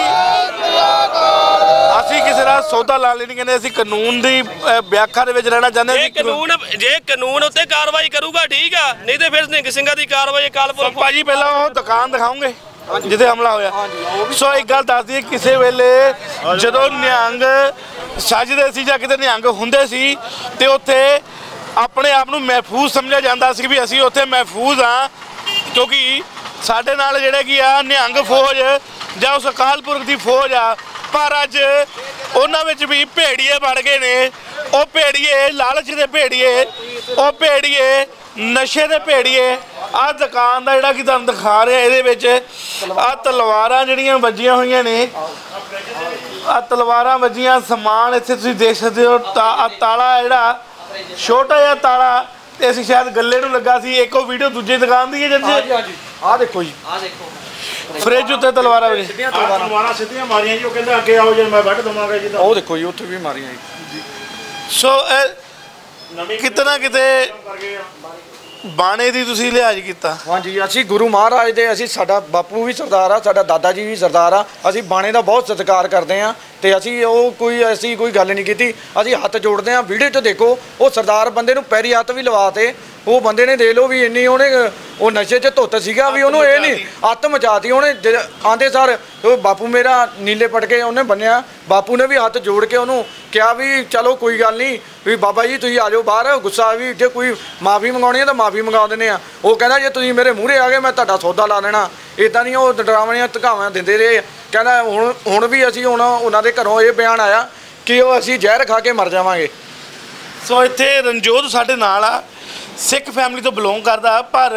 ਅਸੀਂ ਕਿਸੇ ਦਾ ਸੌਦਾ ਲਾਉਣ ਲਈ ਨਹੀਂ ਕਹਿੰਦੇ, ਅਸੀਂ ਕਾਨੂੰਨ ਦੀ ਵਿਆਖਿਆ ਦੇ ਵਿੱਚ ਰਹਿਣਾ ਚਾਹੁੰਦੇ ਹਾਂ। ਕਾਨੂੰਨ ਜੇ ਕਾਨੂੰਨ ਉੱਤੇ ਕਾਰਵਾਈ ਕਰੂਗਾ ਠੀਕ ਆ, ਨਹੀਂ ਤੇ ਫਿਰ ਨਿਹੰਗ ਸਿੰਘਾਂ ਦੀ ਕਾਰਵਾਈ ਕਾਲਪੁਰ। ਭਾਜੀ ਪਹਿਲਾਂ ਉਹ ਦੁਕਾਨ ਦਿਖਾਉਂਗੇ ਜਿੱਥੇ ਹਮਲਾ ਹੋਇਆ। ਸੋ ਇੱਕ ਗੱਲ ਦੱਸ ਦਈਏ, ਕਿਸੇ ਵੇਲੇ ਜਦੋਂ ਨਿਹੰਗ ਸੱਜਦੇ ਸੀ ਜਾਂ ਕਿਤੇ ਨਿਹੰਗ ਹੁੰਦੇ ਸੀ ਤੇ ਉੱਥੇ ਆਪਣੇ ਆਪ ਨੂੰ ਮਹਿਫੂਜ਼ ਸਮਝਿਆ ਜਾਂਦਾ ਸੀ ਵੀ ਅਸੀਂ ਉੱਥੇ ਮਹਿਫੂਜ਼ ਹਾਂ, ਕਿਉਂਕਿ ਸਾਡੇ ਨਾਲ ਜਿਹੜੇ ਕੀ ਆ ਨਿਹੰਗ ਫੌਜ ਜਾਂ ਉਸ ਅਕਾਲ ਪੁਰਖ ਦੀ ਫੌਜ ਆ। ਪਰ ਅੱਜ ਉਹਨਾਂ ਵਿੱਚ ਵੀ ਭੇੜੀਏ ਬਣ ਗਏ ਨੇ। ਉਹ ਭੇੜੀਏ ਲਾਲਚ ਦੇ ਭੇੜੀਏ, ਉਹ ਭੇੜੀਏ ਨਸ਼ੇ ਦੇ ਭੇੜੀਏ। ਆਹ ਦੁਕਾਨ ਦਾ ਜਿਹੜਾ ਕਿ ਤੁਹਾਨੂੰ ਦਿਖਾ ਰਿਹਾ, ਇਹਦੇ ਵਿੱਚ ਆਹ ਤਲਵਾਰਾਂ ਜਿਹੜੀਆਂ ਵੱਜੀਆਂ ਹੋਈਆਂ ਨੇ, ਆਹ ਤਲਵਾਰਾਂ ਵੱਜੀਆਂ, ਸਮਾਨ ਇੱਥੇ ਤੁਸੀਂ ਦੇਖ ਸਕਦੇ ਹੋ। ਤਾ ਤਾਲਾ ਜਿਹੜਾ ਛੋਟਾ ਜਿਹਾ ਤਾਲਾ ਤੇ ਅਸੀਂ ਸ਼ਾਇਦ ਗੱਲੇ ਨੂੰ ਲੱਗਾ ਸੀ। ਇੱਕ ਉਹ ਵੀਡੀਓ ਦੂਜੀ ਦੁਕਾਨ ਦੀ ਹੈ ਜਿਹਦੇ ਆਹ ਦੇਖੋ ਜੀ, ਆਹ ਦੇਖੋ ਫ੍ਰਿਜ ਉੱਤੇ ਤਲਵਾਰਾਂ ਵਜੇ ਤਲਵਾਰਾਂ ਸਿੱਧੀਆਂ ਮਾਰੀਆਂ ਜੀ। ਉਹ ਕਹਿੰਦਾ ਅੱਗੇ ਆਓ ਜੇ ਮੈਂ ਵੱਢ ਦਵਾਂਗਾ ਜੀ। ਉਹ ਦੇਖੋ ਜੀ, ਉੱਥੇ ਵੀ ਮਾਰੀਆਂ ਜੀ। ਸੋ ਇਹ ਕਿਤੇ ਨਾ ਕਿਤੇ ਬਾਣੇ ਦੀ ਤੁਸੀਂ ਲਿਹਾਜ਼ ਕੀਤਾ। ਹਾਂਜੀ, ਅਸੀਂ ਗੁਰੂ ਮਹਾਰਾਜ ਦੇ, ਅਸੀਂ ਸਾਡਾ ਬਾਪੂ ਵੀ ਸਰਦਾਰ ਆ, ਸਾਡਾ ਦਾਦਾ ਜੀ ਵੀ ਸਰਦਾਰ ਆ, ਅਸੀਂ ਬਾਣੇ ਦਾ ਬਹੁਤ ਸਤਿਕਾਰ ਕਰਦੇ ਆ ਤੇ ਅਸੀਂ ਉਹ ਕੋਈ ਐਸੀ ਕੋਈ ਗੱਲ ਨਹੀਂ ਕੀਤੀ। ਅਸੀਂ ਹੱਥ ਜੋੜਦੇ ਆ। ਵੀਡੀਓ 'ਚ ਦੇਖੋ ਉਹ ਸਰਦਾਰ ਬੰਦੇ ਨੂੰ ਪੈਰੀ ਹੱਥ ਵੀ ਲਵਾਤੇ। ਉਹ ਬੰਦੇ ਨੇ ਦੇਖ ਲਓ ਵੀ ਇੰਨੀ ਉਹਨੇ ਉਹ ਨਸ਼ੇ 'ਚ ਧੁੱਤ ਸੀਗਾ ਵੀ ਉਹਨੂੰ ਇਹ ਨਹੀਂ ਅੱਤ ਮਚਾਤੀ ਉਹਨੇ। ਆਂਦੇ ਸਰ ਉਹ ਬਾਪੂ ਮੇਰਾ ਨੀਲੇ ਪਟਕੇ ਉਹਨੇ ਬੰਨਿਆ। ਬਾਪੂ ਨੇ ਵੀ ਹੱਥ ਜੋੜ ਕੇ ਉਹਨੂੰ ਕਿਹਾ ਵੀ ਚਲੋ ਕੋਈ ਗੱਲ ਨਹੀਂ ਵੀ ਬਾਬਾ ਜੀ ਤੁਸੀਂ ਆ ਜਾਓ ਬਾਹਰ, ਗੁੱਸਾ ਵੀ ਜੇ ਕੋਈ ਮਾਫੀ ਮੰਗਾਉਣੀ ਹੈ ਤਾਂ ਮਾਫੀ ਮੰਗਾ ਦਿੰਦੇ ਆ। ਉਹ ਕਹਿੰਦਾ ਜੇ ਤੁਸੀਂ ਮੇਰੇ ਮੂਹਰੇ ਆ ਗਏ ਮੈਂ ਤੁਹਾਡਾ ਸੌਦਾ ਲਾ ਦੇਣਾ। ਇੱਦਾਂ ਦੀਆਂ ਉਹ ਡਰਾਵਣੀਆਂ ਧਕਾਵਾਂ ਦਿੰਦੇ ਰਹੇ। ਕਹਿੰਦਾ ਹੁਣ ਹੁਣ ਵੀ ਅਸੀਂ ਹੁਣ ਉਹਨਾਂ ਦੇ ਘਰੋਂ ਇਹ ਬਿਆਨ ਆਇਆ ਕਿ ਉਹ ਅਸੀਂ ਜ਼ਹਿਰ ਖਾ ਕੇ ਮਰ ਜਾਵਾਂਗੇ। ਸੋ ਇੱਥੇ ਰਣਜੋਧ ਸਾਡੇ ਨਾਲ ਆ, ਸਿੱਖ ਫੈਮਿਲੀ ਤੋਂ ਬਿਲੋਂਗ ਕਰਦਾ, ਪਰ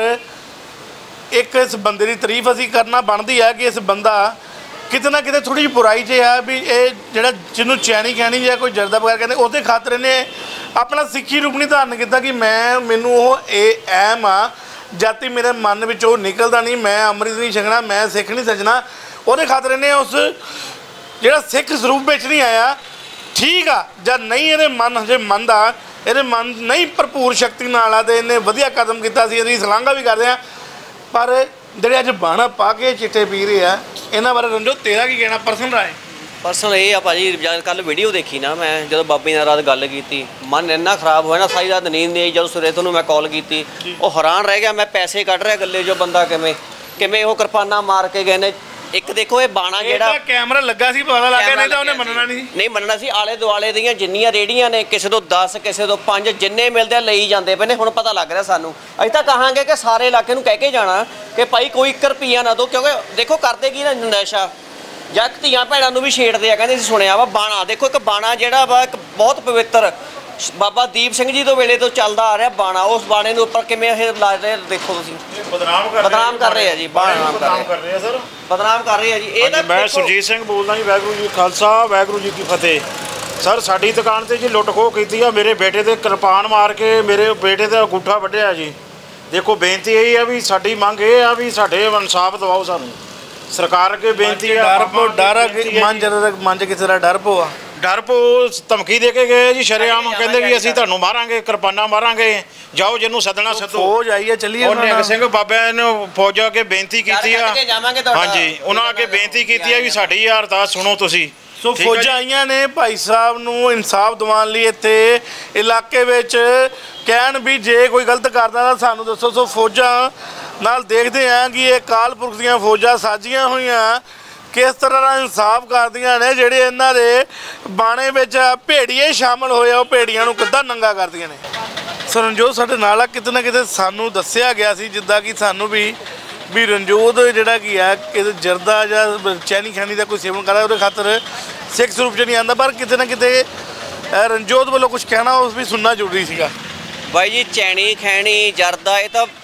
ਇੱਕ ਇਸ ਬੰਦੇ ਦੀ ਤਾਰੀਫ ਅਸੀਂ ਕਰਨਾ ਬਣਦੀ ਹੈ ਕਿ ਇਸ ਬੰਦਾ ਕਿਤੇ ਨਾ ਕਿਤੇ ਥੋੜੀ ਜਿਹੀ ਬੁਰਾਈ 'ਚ ਆ ਵੀ ਇਹ ਜਿਹੜਾ ਜਿਹਨੂੰ ਚੈਨੀ ਕਹਿਣੀ ਜਾਂ ਕੋਈ ਜਰਦਾ ਵਗੈਰਾ ਕਹਿੰਦੇ ਉਹਦੇ ਖਾਤਰ ਇਹਨੇ ਆਪਣਾ ਸਿੱਖੀ ਰੂਪ ਨਹੀਂ ਧਾਰਨ ਕੀਤਾ ਕਿ ਮੈਂ ਮੈਨੂੰ ਉਹ ਇਹ ਐਮ ਆ ਜਾਤੀ ਮੇਰੇ ਮਨ ਵਿੱਚ ਉਹ ਨਿਕਲਦਾ ਨਹੀਂ, ਮੈਂ ਅੰਮ੍ਰਿਤ ਨਹੀਂ ਛਕਣਾ, ਮੈਂ ਸਿੱਖ ਨਹੀਂ ਸੱਜਣਾ। ਉਹਦੇ ਖਾਤਰ ਇਹਨੇ ਉਸ ਜਿਹੜਾ ਸਿੱਖ ਸਰੂਪ ਵਿੱਚ ਨਹੀਂ ਆਇਆ। ਠੀਕ ਆ ਜਾਂ ਨਹੀਂ ਇਹਦੇ ਮਨ ਹਜੇ ਮੰਨਦਾ, ਇਹਦੇ ਮਨ ਨਹੀਂ ਭਰਪੂਰ ਸ਼ਕਤੀ ਨਾਲ ਆ ਤੇ ਇਹਨੇ ਵਧੀਆ ਕਦਮ ਕੀਤਾ ਸੀ, ਇਹਦੀ ਸ਼ਲਾਘਾ ਵੀ ਕਰਦੇ ਆ। ਪਰ ਜਿਹੜੇ ਅੱਜ ਬਾਣਾ ਪਾ ਕੇ ਚਿੱਟੇ ਪੀ ਰਹੇ ਆ ਇਹਨਾਂ ਬਾਰੇ ਰਣਜੋਤ ਤੇਰਾ ਕੀ ਕਹਿਣਾ ਪਰਸਨਲ ਰਾਏ? ਪਰਸਨਲ ਇਹ ਆ ਭਾਜੀ, ਜਦ ਕੱਲ੍ਹ ਵੀਡੀਓ ਦੇਖੀ ਨਾ ਮੈਂ, ਜਦੋਂ ਬਾਬੇ ਨਾਲ ਰਾਤ ਗੱਲ ਕੀਤੀ ਮਨ ਇੰਨਾ ਖਰਾਬ ਹੋਇਆ ਨਾ, ਸਾਰੀ ਰਾਤ ਨੀਂਦ ਨਹੀਂ ਆਈ। ਜਦੋਂ ਸਵੇਰੇ ਤੁਹਾਨੂੰ ਮੈਂ ਕਾਲ ਕੀਤੀ ਉਹ ਹੈਰਾਨ ਰਹਿ ਗਿਆ। ਮੈਂ ਪੈਸੇ ਕੱਢ ਰਿਹਾ ਗੱਲੇ ਜੋ ਬੰਦਾ ਕਿਵੇਂ ਕਿਵੇਂ ਉਹ ਕਿਰਪਾਨਾਂ ਮਾਰ ਕੇ ਗਏ ਨੇ। ਇੱਕ ਦੇਖੋ ਇਹ ਬਾਣਾ ਜਿਹੜਾ ਕੈਮਰਾ ਲੱਗਾ ਸੀ ਪਤਾ ਲੱਗ ਗਿਆ, ਨਹੀਂ ਤਾਂ ਉਹਨੇ ਮੰਨਣਾ ਨਹੀਂ ਨਹੀਂ ਮੰਨਣਾ ਸੀ। ਆਲੇ ਦੁਆਲੇ ਦੀਆਂ ਜਿੰਨੀਆਂ ਰੇੜੀਆਂ ਨੇ ਕਿਸੇ ਤੋਂ ਦਸ ਕਿਸੇ ਤੋਂ ਪੰਜ ਜਿੰਨੇ ਮਿਲਦੇ ਆ ਲਈ ਜਾਂਦੇ ਪਏ ਨੇ। ਹੁਣ ਪਤਾ ਲੱਗ ਰਿਹਾ ਸਾਨੂੰ, ਅਸੀਂ ਤਾਂ ਕਹਾਂਗੇ ਕਿ ਸਾਰੇ ਇਲਾਕੇ ਨੂੰ ਕਹਿ ਕੇ ਜਾਣਾ ਕਿ ਭਾਈ ਕੋਈ ਇੱਕ ਰੁਪਈਆ ਨਾ ਦਿਓ, ਕਿਉਂਕਿ ਦੇਖੋ ਕਰਦੇ ਕੀ ਨਾ ਨਸ਼ਾ ਜਾਂ ਧੀਆਂ ਭੈਣਾਂ ਨੂੰ ਵੀ ਛੇੜਦੇ ਆ। ਕਹਿੰਦੇ ਅਸੀਂ ਸੁਣਿਆ ਵਾ ਬਾਣਾ, ਦੇਖੋ ਇੱਕ ਬਾਣਾ ਜਿਹੜਾ ਵਾ ਇੱਕ ਬਹੁਤ ਪਵਿੱਤਰ ਬਾਬਾ ਦੀਪ ਸਿੰਘ ਜੀ ਤੋਂ ਵੇਲੇ ਤੋਂ ਚੱਲਦਾ ਆ ਰਿਹਾ ਬਾਣਾ। ਉਸ ਬਾਣੇ ਨੂੰ ਉੱਪਰ ਕਿਵੇਂ ਇਹ ਲਾ ਰਹੇ ਦੇਖੋ ਤੁਸੀਂ, ਬਦਨਾਮ ਕਰ ਬਦਨਾਮ ਕਰ ਰਹੇ ਆ ਜੀ, ਬਦਨਾਮ ਕਰ ਰਹੇ ਆ ਸਰ, ਬਦਨਾਮ ਕਰ ਰਹੇ ਆ ਜੀ। ਇਹ ਤਾਂ ਮੈਂ ਸੁਰਜੀਤ ਸਿੰਘ ਬੋਲਦਾ ਜੀ। ਵਾਹਿਗੁਰੂ ਜੀ ਖਾਲਸਾ ਵਾਹਿਗੁਰੂ ਜੀ ਕੀ ਫਤਿਹ। ਸਰ ਸਾਡੀ ਦੁਕਾਨ ਤੇ ਜੀ ਲੁੱਟ ਖੋਹ ਕੀਤੀ ਆ, ਮੇਰੇ ਬੇਟੇ ਤੇ ਕਿਰਪਾਨ ਮਾਰ ਕੇ ਮੇਰੇ ਬੇਟੇ ਦਾ ਅੰਗੂਠਾ ਵੱਢਿਆ ਜੀ। ਦੇਖੋ ਬੇਨਤੀ ਇਹ ਆ ਵੀ ਸਾਡੀ ਮੰਗ ਇਹ ਆ ਵੀ ਸਾਡੇ ਇਨਸਾਫ ਦਿਵਾਓ ਸਾਨੂੰ। ਸਰਕਾਰ ਅੱਗੇ ਬੇਨਤੀ ਆ। ਡਰ ਪੋ ਡਰ ਮਨ ਜਰਾ ਮਨ ਚ ਕਿਸੇ ਦਾ ਡਰ ਪੋ ਆ ਡਰ ਪੋ ਧਮਕੀ ਦੇ ਕੇ ਗਏ ਜੀ ਸ਼ਰੇਆਮ, ਕਹਿੰਦੇ ਵੀ ਅਸੀਂ ਤੁਹਾਨੂੰ ਮਾਰਾਂਗੇ, ਕਿਰਪਾਨਾਂ ਮਾਰਾਂਗੇ, ਜਾਓ ਜਿਹਨੂੰ ਸੱਦਣਾ ਸੱਦੋ। ਫੌਜ ਆਈ ਹੈ ਚੱਲੀਏ। ਉਹ ਨਿਹੰਗ ਸਿੰਘ ਬਾਬਿਆਂ ਨੇ ਫੌਜਾਂ ਅੱਗੇ ਬੇਨਤੀ ਕੀਤੀ ਆ। ਹਾਂਜੀ ਉਹਨਾਂ ਅੱਗੇ ਬੇਨਤੀ ਕੀਤੀ ਆ ਵੀ ਸਾਡੀ ਅਰਦਾਸ ਸੁਣੋ ਤੁਸੀਂ। ਸੋ ਫੌਜਾਂ ਆਈਆਂ ਨੇ ਭਾਈ ਸਾਹਿਬ ਨੂੰ ਇਨਸਾਫ ਦਿਵਾਉਣ ਲਈ ਇੱਥੇ ਇਲਾਕੇ ਵਿੱਚ, ਕਹਿਣ ਵੀ ਜੇ ਕੋਈ ਗਲਤ ਕਰਦਾ ਤਾਂ ਸਾਨੂੰ ਦੱਸੋ। ਸੋ ਫੌਜਾਂ ਨਾਲ ਦੇਖਦੇ ਹਾਂ ਕਿ ਇਹ ਅਕਾਲ ਪੁਰਖ ਦੀਆਂ ਫੌਜਾਂ ਸਾਜੀਆਂ ਹੋਈਆਂ ਕਿਸ ਤਰ੍ਹਾਂ ਦਾ ਇਨਸਾਫ ਕਰਦੀਆਂ ਨੇ। ਜਿਹੜੇ ਇਹਨਾਂ ਦੇ ਬਾਣੇ ਵਿੱਚ ਭੇੜੀਏ ਸ਼ਾਮਲ ਹੋਏ ਆ ਉਹ ਭੇੜੀਆਂ ਨੂੰ ਕਿੱਦਾਂ ਨੰਗਾ ਕਰਦੀਆਂ ਨੇ। ਸੋ ਰਣਜੋਤ ਸਾਡੇ ਨਾਲ ਆ, ਕਿਤੇ ਨਾ ਕਿਤੇ ਸਾਨੂੰ ਦੱਸਿਆ ਗਿਆ ਸੀ ਜਿੱਦਾਂ ਕਿ ਸਾਨੂੰ ਵੀ ਵੀ ਰਣਜੋਤ ਜਿਹੜਾ ਕੀ ਹੈ ਕਿ ਜਰਦਾ ਜਾਂ ਚੈਨੀ ਖਾਨੀ ਦਾ ਕੋਈ ਸੇਵਨ ਕਰਦਾ ਉਹਦੇ ਖਾਤਰ ਸਿੱਖ ਸਰੂਪ 'ਚ ਨਹੀਂ ਆਉਂਦਾ। ਪਰ ਕਿਤੇ ਨਾ ਕਿਤੇ ਰਣਜੋਤ ਵੱਲੋਂ ਕੁਝ ਕਹਿਣਾ ਉਸ ਵੀ ਸੁਣਨਾ ਜ਼ਰੂਰੀ ਸੀਗਾ। ਬਾਈ ਜੀ ਚੈਨੀ ਖੈਣੀ ਜਰਦਾ ਇਹ ਤਾਂ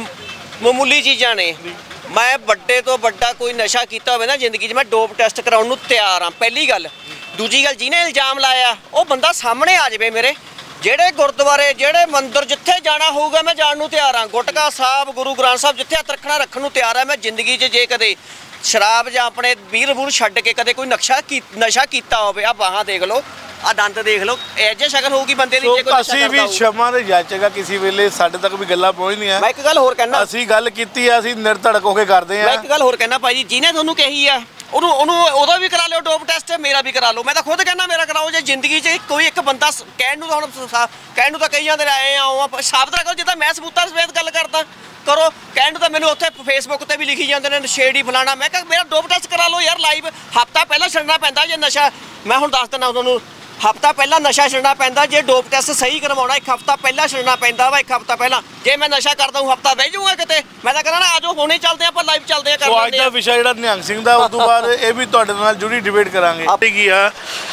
ਮਾਮੂਲੀ ਚੀਜ਼ਾਂ ਨੇ। ਮੈਂ ਵੱਡੇ ਤੋਂ ਵੱਡਾ ਕੋਈ ਨਸ਼ਾ ਕੀਤਾ ਹੋਵੇ ਨਾ ਜ਼ਿੰਦਗੀ 'ਚ ਮੈਂ ਡੋਪ ਟੈਸਟ ਕਰਾਉਣ ਨੂੰ ਤਿਆਰ ਹਾਂ, ਪਹਿਲੀ ਗੱਲ। ਦੂਜੀ ਗੱਲ ਜਿਹਨੇ ਇਲਜ਼ਾਮ ਲਾਇਆ ਉਹ ਬੰਦਾ ਸਾਹਮਣੇ ਆ ਜਾਵੇ ਮੇਰੇ। ਜਿਹੜੇ ਗੁਰਦੁਆਰੇ ਜਿਹੜੇ ਮੰਦਿਰ ਜਿੱਥੇ ਜਾਣਾ ਹੋਊਗਾ ਮੈਂ ਜਾਣ ਨੂੰ ਤਿਆਰ ਹਾਂ। ਗੁਟਕਾ ਸਾਹਿਬ ਗੁਰੂ ਗ੍ਰੰਥ ਸਾਹਿਬ ਜਿੱਥੇ ਹੱਥ ਰੱਖਣਾ ਰੱਖਣ ਨੂੰ ਤਿਆਰ ਹਾਂ ਮੈਂ ਜ਼ਿੰਦਗੀ 'ਚ। ਜੇ ਕਦੇ ਸ਼ਰਾਬ ਜਾਂ ਆਪਣੇ ਵੀਰ ਵੂਰ ਛੱਡ ਕੇ ਕਦੇ ਕੋਈ ਨਕਸ਼ਾ ਕੀ ਨਸ਼ਾ ਕੀਤਾ ਹੋਵੇ, ਆ ਬਾਹਾਂ ਦੇਖ ਲਓ, ਆ ਦੰਦ ਦੇਖ ਲਓ, ਇਹ ਜੇ ਸ਼ਕਲ ਹੋਊਗੀ ਬੰਦੇ ਦੀ। ਜੇ ਕੋਈ ਅਸੀਂ ਵੀ ਸ਼ਮਾ ਦੇ ਜਾਚੇਗਾ ਕਿਸੇ ਵੇਲੇ ਸਾਡੇ ਤੱਕ ਵੀ ਗੱਲਾਂ ਪਹੁੰਚਦੀਆਂ। ਮੈਂ ਇੱਕ ਗੱਲ ਹੋਰ ਕਹਿਣਾ, ਅਸੀਂ ਗੱਲ ਕੀਤੀ ਆ, ਅਸੀਂ ਨਿਰਧੜਕ ਹੋ ਕੇ ਕਰਦੇ ਆ। ਮੈਂ ਇੱਕ ਗੱਲ ਹੋਰ ਕਹਿਣਾ ਭਾਈ ਜੀ, ਜਿਹਨੇ ਤੁਹਾਨੂੰ ਕਹੀ ਆ ਉਹਨੂੰ ਉਹਨੂੰ ਉਹਦਾ ਵੀ ਕਰਾ ਲਿਓ ਡੋਪ ਟੈਸਟ, ਮੇਰਾ ਵੀ ਕਰਾ ਲਓ। ਮੈਂ ਤਾਂ ਖੁਦ ਕਹਿੰਦਾ ਮੇਰਾ ਕਰਾਓ। ਜੇ ਜ਼ਿੰਦਗੀ 'ਚ ਕੋਈ ਇੱਕ ਬੰਦਾ ਕਹਿਣ ਨੂੰ ਤਾਂ ਹੁਣ ਕਹਿਣ ਨੂੰ ਤਾਂ ਕਈ ਜਾਂਦੇ ਆਏ ਆ ਸਾਬਤ ਰੱਖੋ, ਜਿੱਦਾਂ ਮੈਂ ਸਬੂਤਾਂ ਸਮੇਤ ਗੱਲ ਕਰਦਾ ਕਰੋ। ਕਹਿਣ ਨੂੰ ਤਾਂ ਮੈਨੂੰ ਉੱਥੇ ਫੇਸਬੁੱਕ ਤੇ ਵੀ ਲਿਖੀ ਜਾਂਦੇ ਨੇ ਨਸ਼ੇੜੀ ਫਲਾਣਾ। ਮੈਂ ਕਿਹਾ ਮੇਰਾ ਡੋਪ ਟੈਸਟ ਕਰਾ ਲਓ ਯਾਰ ਲਾਈਵ। ਹਫ਼ਤਾ ਪਹਿਲਾਂ ਛੱਡਣਾ ਪੈਂਦਾ ਜੇ ਨਸ਼ਾ, ਮੈਂ ਹੁਣ ਦੱਸ ਦਿੰਦਾ ਤੁਹਾਨੂੰ, ਹਫ਼ਤਾ ਪਹਿਲਾਂ ਨਸ਼ਾ ਛੱਡਣਾ ਪੈਂਦਾ। ਜੇ ਡੋਪ ਟੈਸਟ ਸਹੀ ਕਰਵਾਉਣਾ ਇੱਕ ਹਫ਼ਤਾ ਪਹਿਲਾਂ ਛੱਡਣਾ ਪੈਂਦਾ ਵਾ। ਇੱਕ ਹਫ਼ਤਾ ਪਹਿਲਾਂ ਜੇ ਮੈਂ ਨਸ਼ਾ ਕਰਦਾ ਹੂੰ ਹਫ਼ਤਾ ਬਹਿ ਜਾਊਗਾ ਕਿਤੇ। ਮੈਂ ਤਾਂ ਕਹਿੰਦਾ ਨਾ ਆਜੋ ਹੁਣੇ ਚੱਲਦੇ ਆਪਾਂ ਲਾਈਵ ਚੱਲਦੇ ਆ। ਸੋ ਅੱਜ ਦਾ ਵਿਸ਼ਾ ਜਿਹੜਾ ਨਿਹੰਗ ਸਿੰਘ ਦਾ, ਉਸ ਤੋਂ ਬਾਅਦ ਇਹ ਵੀ ਤੁਹਾਡੇ ਨਾਲ ਜੁੜੀ ਡਿਬੇਟ ਕਰਾਂਗੇ। ਆਪੀ ਕੀ ਆ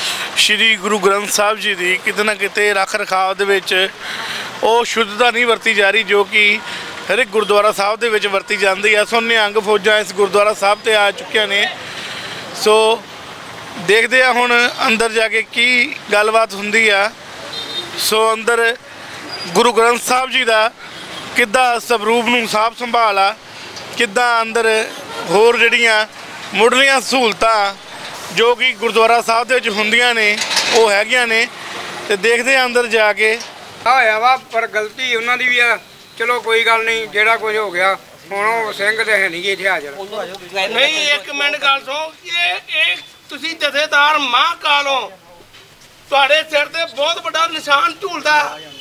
ਸ਼੍ਰੀ ਗੁਰੂ ਗ੍ਰੰਥ ਸਾਹਿਬ ਜੀ ਦੀ ਕਿਤੇ ਨਾ ਕਿਤੇ ਰੱਖ ਰਖਾਵ ਦੇ ਵਿੱਚ ਉਹ ਸ਼ੁੱਧਤਾ ਨਹੀਂ ਵਰਤੀ ਜਾ ਰਹੀ ਜੋ ਕਿ ਹਰ ਇੱਕ ਗੁਰਦੁਆਰਾ ਸਾਹਿਬ ਦੇ ਵਿੱਚ ਵਰਤੀ ਜਾਂਦੀ ਆ। ਸੋ ਨਿਹੰਗ ਫੌਜਾਂ ਇਸ ਗੁਰਦੁਆਰਾ ਸਾਹਿਬ ਤੇ ਆ ਚੁੱਕੀਆਂ ਨੇ। ਸੋ ਦੇਖਦੇ ਆ ਹੁਣ ਅੰਦਰ ਜਾ ਕੇ ਕੀ ਗੱਲਬਾਤ ਹੁੰਦੀ ਆ। ਸੋ ਅੰਦਰ ਗੁਰੂ ਗ੍ਰੰਥ ਸਾਹਿਬ ਜੀ ਦਾ ਕਿੱਦਾਂ ਸਰੂਪ ਨੂੰ ਸਾਂਭ ਸੰਭਾਲ ਆ, ਕਿੱਦਾਂ ਅੰਦਰ ਹੋਰ ਜਿਹੜੀਆਂ ਮੁੱਢਲੀਆਂ ਸਹੂਲਤਾਂ ਜੋ ਕਿ ਗੁਰਦੁਆਰਾ ਸਾਹਿਬ ਦੇ ਵਿੱਚ ਹੁੰਦੀਆਂ ਨੇ ਉਹ ਹੈਗੀਆਂ ਨੇ। ਤੇ ਦੇਖਦੇ ਆ ਅੰਦਰ ਜਾ ਕੇ। ਹੋਇਆ ਵਾ ਪਰ ਗਲਤੀ ਉਹਨਾਂ ਦੀ ਵੀ ਆ ਚਲੋ ਕੋਈ ਗੱਲ ਨਹੀਂ, ਜਿਹੜਾ ਕੁਝ ਹੋ ਗਿਆ ਹੁਣ ਉਹ ਸਿੰਘ ਤੇ ਹੈ ਨਹੀਂ ਇੱਥੇ ਹਾਜ਼ਰ। ਨਹੀਂ ਇੱਕ ਮਿੰਟ ਗੱਲ ਸੁਣੋ, ਇਹ ਇਹ ਤੁਸੀਂ ਜਥੇਦਾਰ ਮਹਾਂਕਾਲੋਂ ਤੁਹਾਡੇ ਸਿਰ ਤੇ ਬਹੁਤ ਵੱਡਾ ਨਿਸ਼ਾਨ ਝੂਲਦਾ।